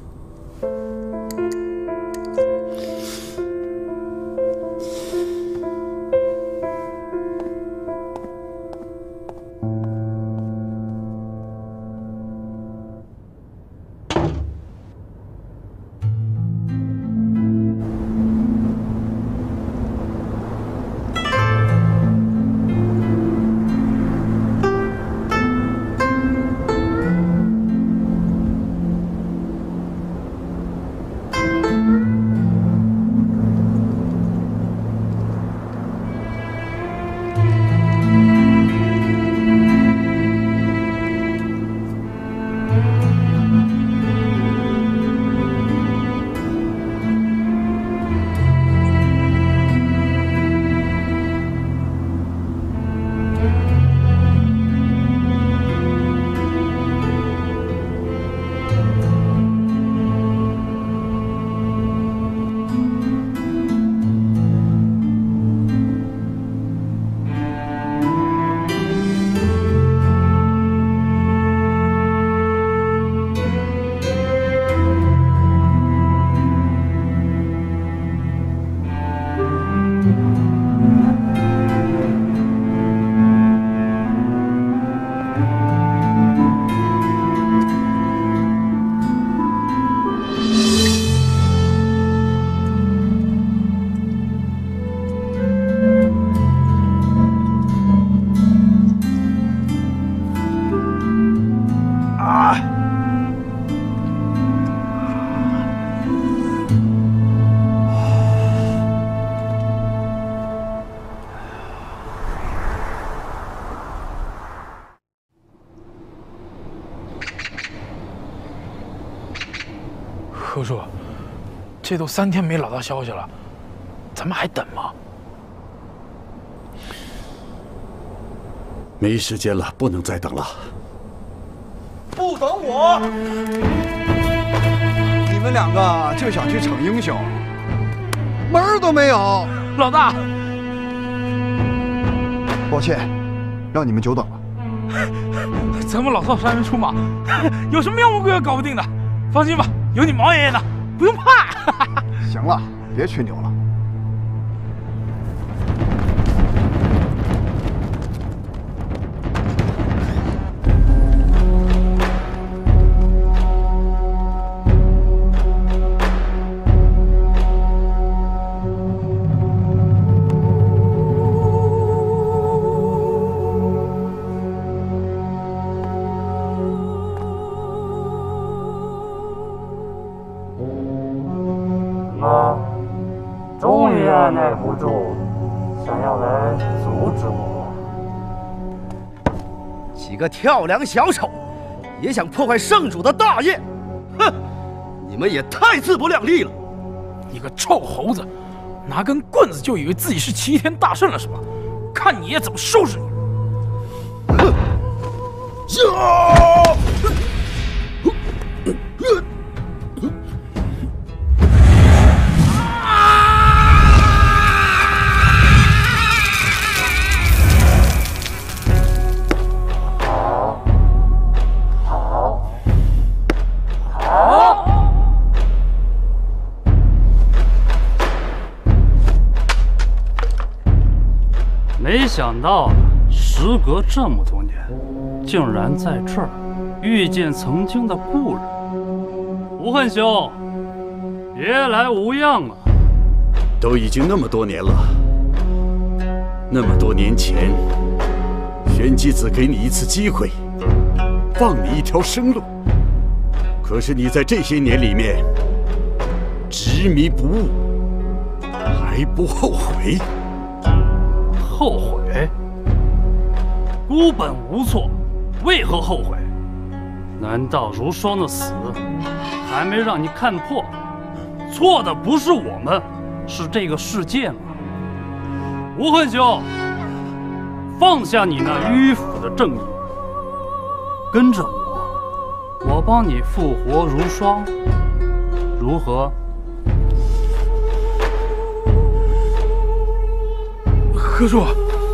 S6: 何叔，这都3天没老大消息了，咱们还等吗？
S10: 没时间了，不能再等了。
S7: 不等我！你们两个就想去逞英雄，门儿都没有！
S6: 老大，
S7: 抱歉，让你们久等了。
S6: 咱们老少三人出马，有什么妖魔鬼怪搞不定的？放心吧，有你毛爷爷呢，不用怕。
S7: 行了，别吹牛了。
S3: 终于按耐不住，想要来阻止我。
S12: 几个跳梁小丑，也想破坏圣主的大业？哼！你们也太自不量力了！
S6: 你个臭猴子，拿根棍子就以为自己是齐天大圣了是吧？看你爷怎么收拾你！
S12: 哼！
S3: 没想到时隔这么多年，竟然在这儿遇见曾经的故人。无恨兄，别来无恙啊！
S10: 都已经那么多年了，那么多年前，玄机子给你一次机会，放你一条生路。可是你在这些年里面执迷不悟，还不后悔？
S3: 后悔？孤本无错，为何后悔？难道如霜的死还没让你看破？错的不是我们，是这个世界吗？无恨兄，放下你那迂腐的正义，跟着我帮你复活如霜，如何？
S6: 何叔，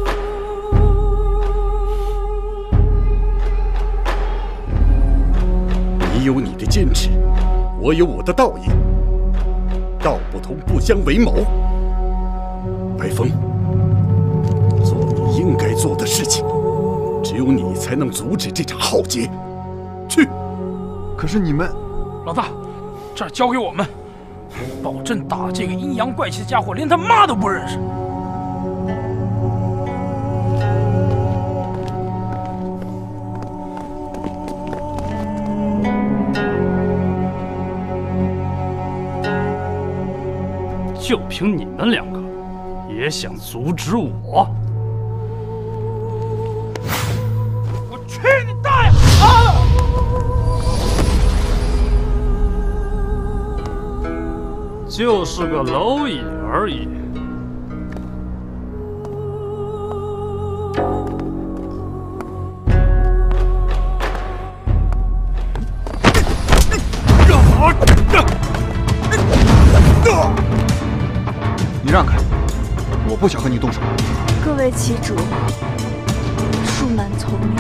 S10: 你有你的坚持，我有我的道义，道不同不相为谋。白风，做你应该做的事情，只有你才能阻止这场浩劫。去。
S7: 可是你们，
S6: 老大，这儿交给我们，保证打这个阴阳怪气的家伙连他妈都不认识。
S3: 就凭你们两个，也想阻止我？
S6: 我去你大爷！啊！
S3: 就是个蝼蚁而已。
S7: 你让开，我不想和你动手。
S5: 各位旗主，恕蛮从命。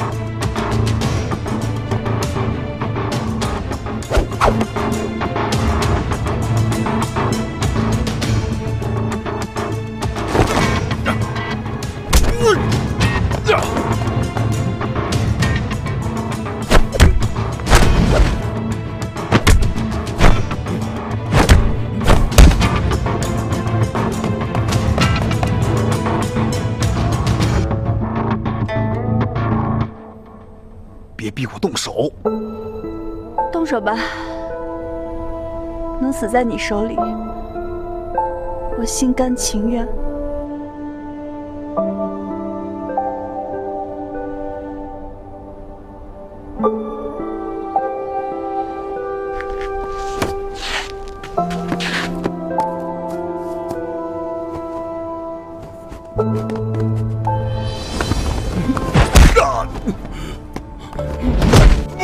S7: 别逼我动手！
S5: 动手吧，能死在你手里，我心甘情愿。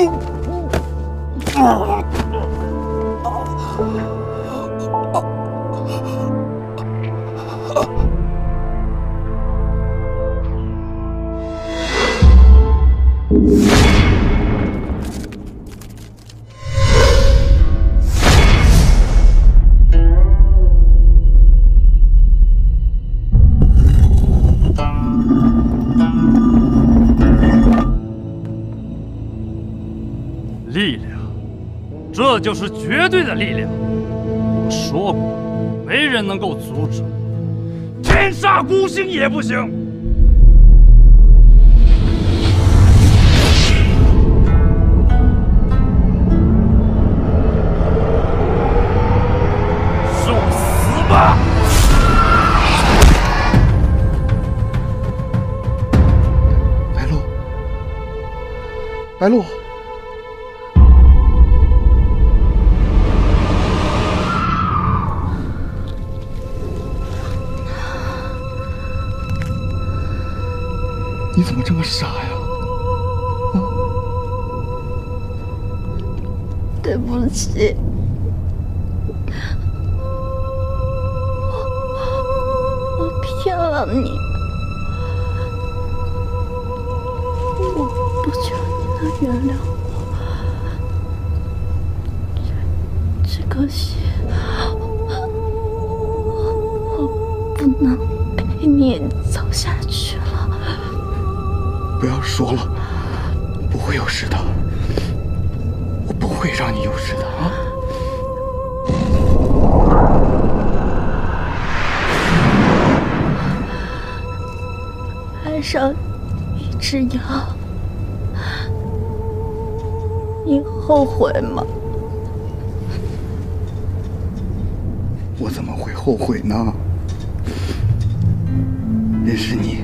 S15: 力量，这就是绝对的力量。我说过，没人能够阻止，天煞孤星也不行。送死吧！
S9: 白鹿。你怎么这么傻呀？
S13: 对不起，我骗了你，我不求你能原谅我，只可惜我不能陪你走下去了。
S9: 不要说了，不会有事的，我不会让你有事的啊！
S13: 爱上一只羊，你后悔吗？
S9: 我怎么会后悔呢？认识你，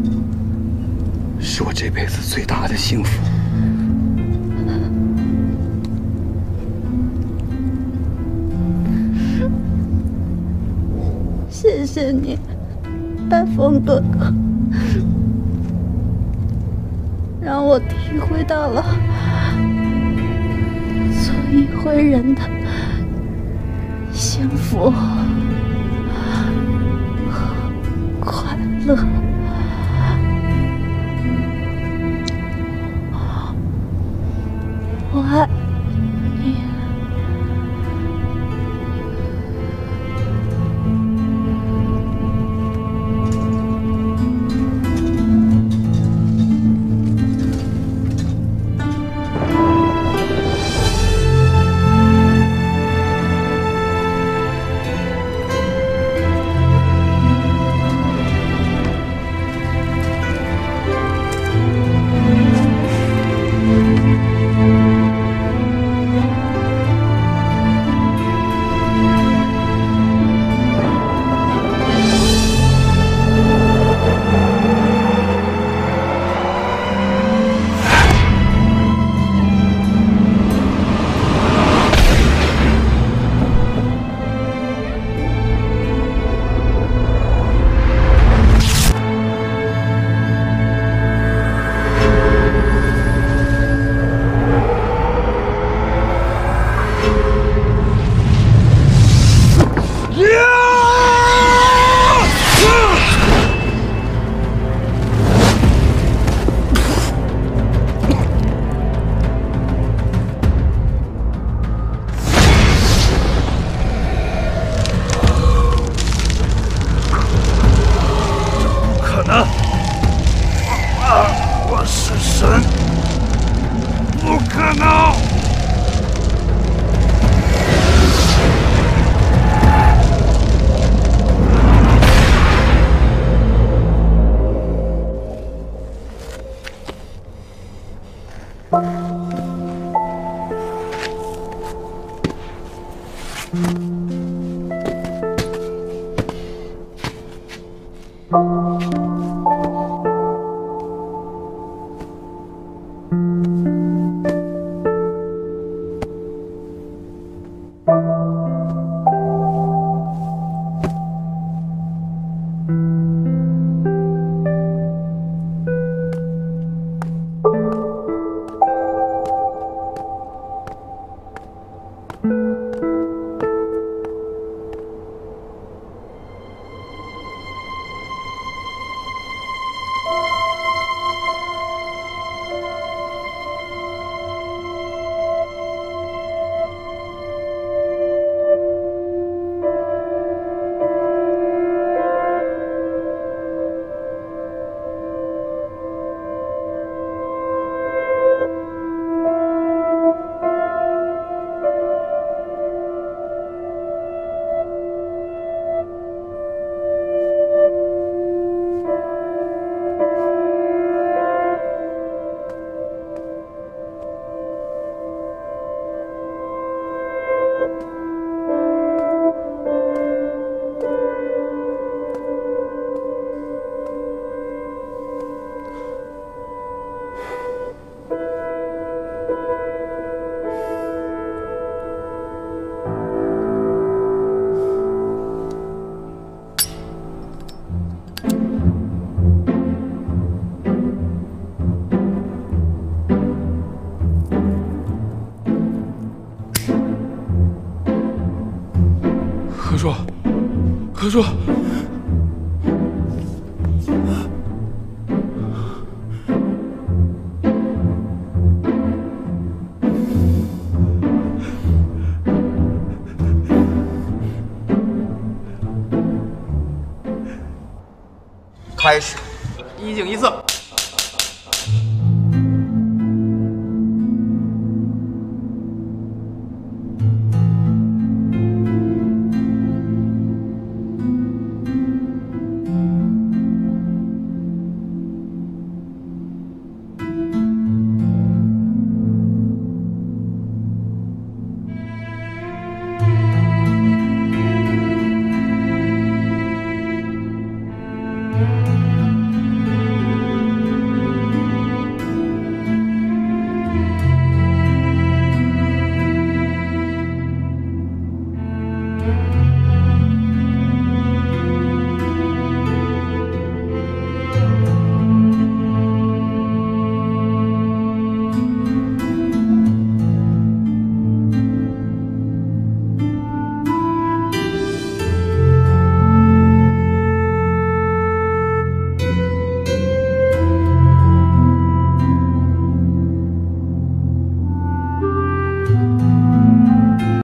S9: 是我这辈子最大的幸福。
S13: 谢谢你，大风哥哥，让我体会到了做一回人的幸福和快乐。我爱你。
S15: 我是神，不可能！
S6: 快说！
S16: 开始，1镜1色。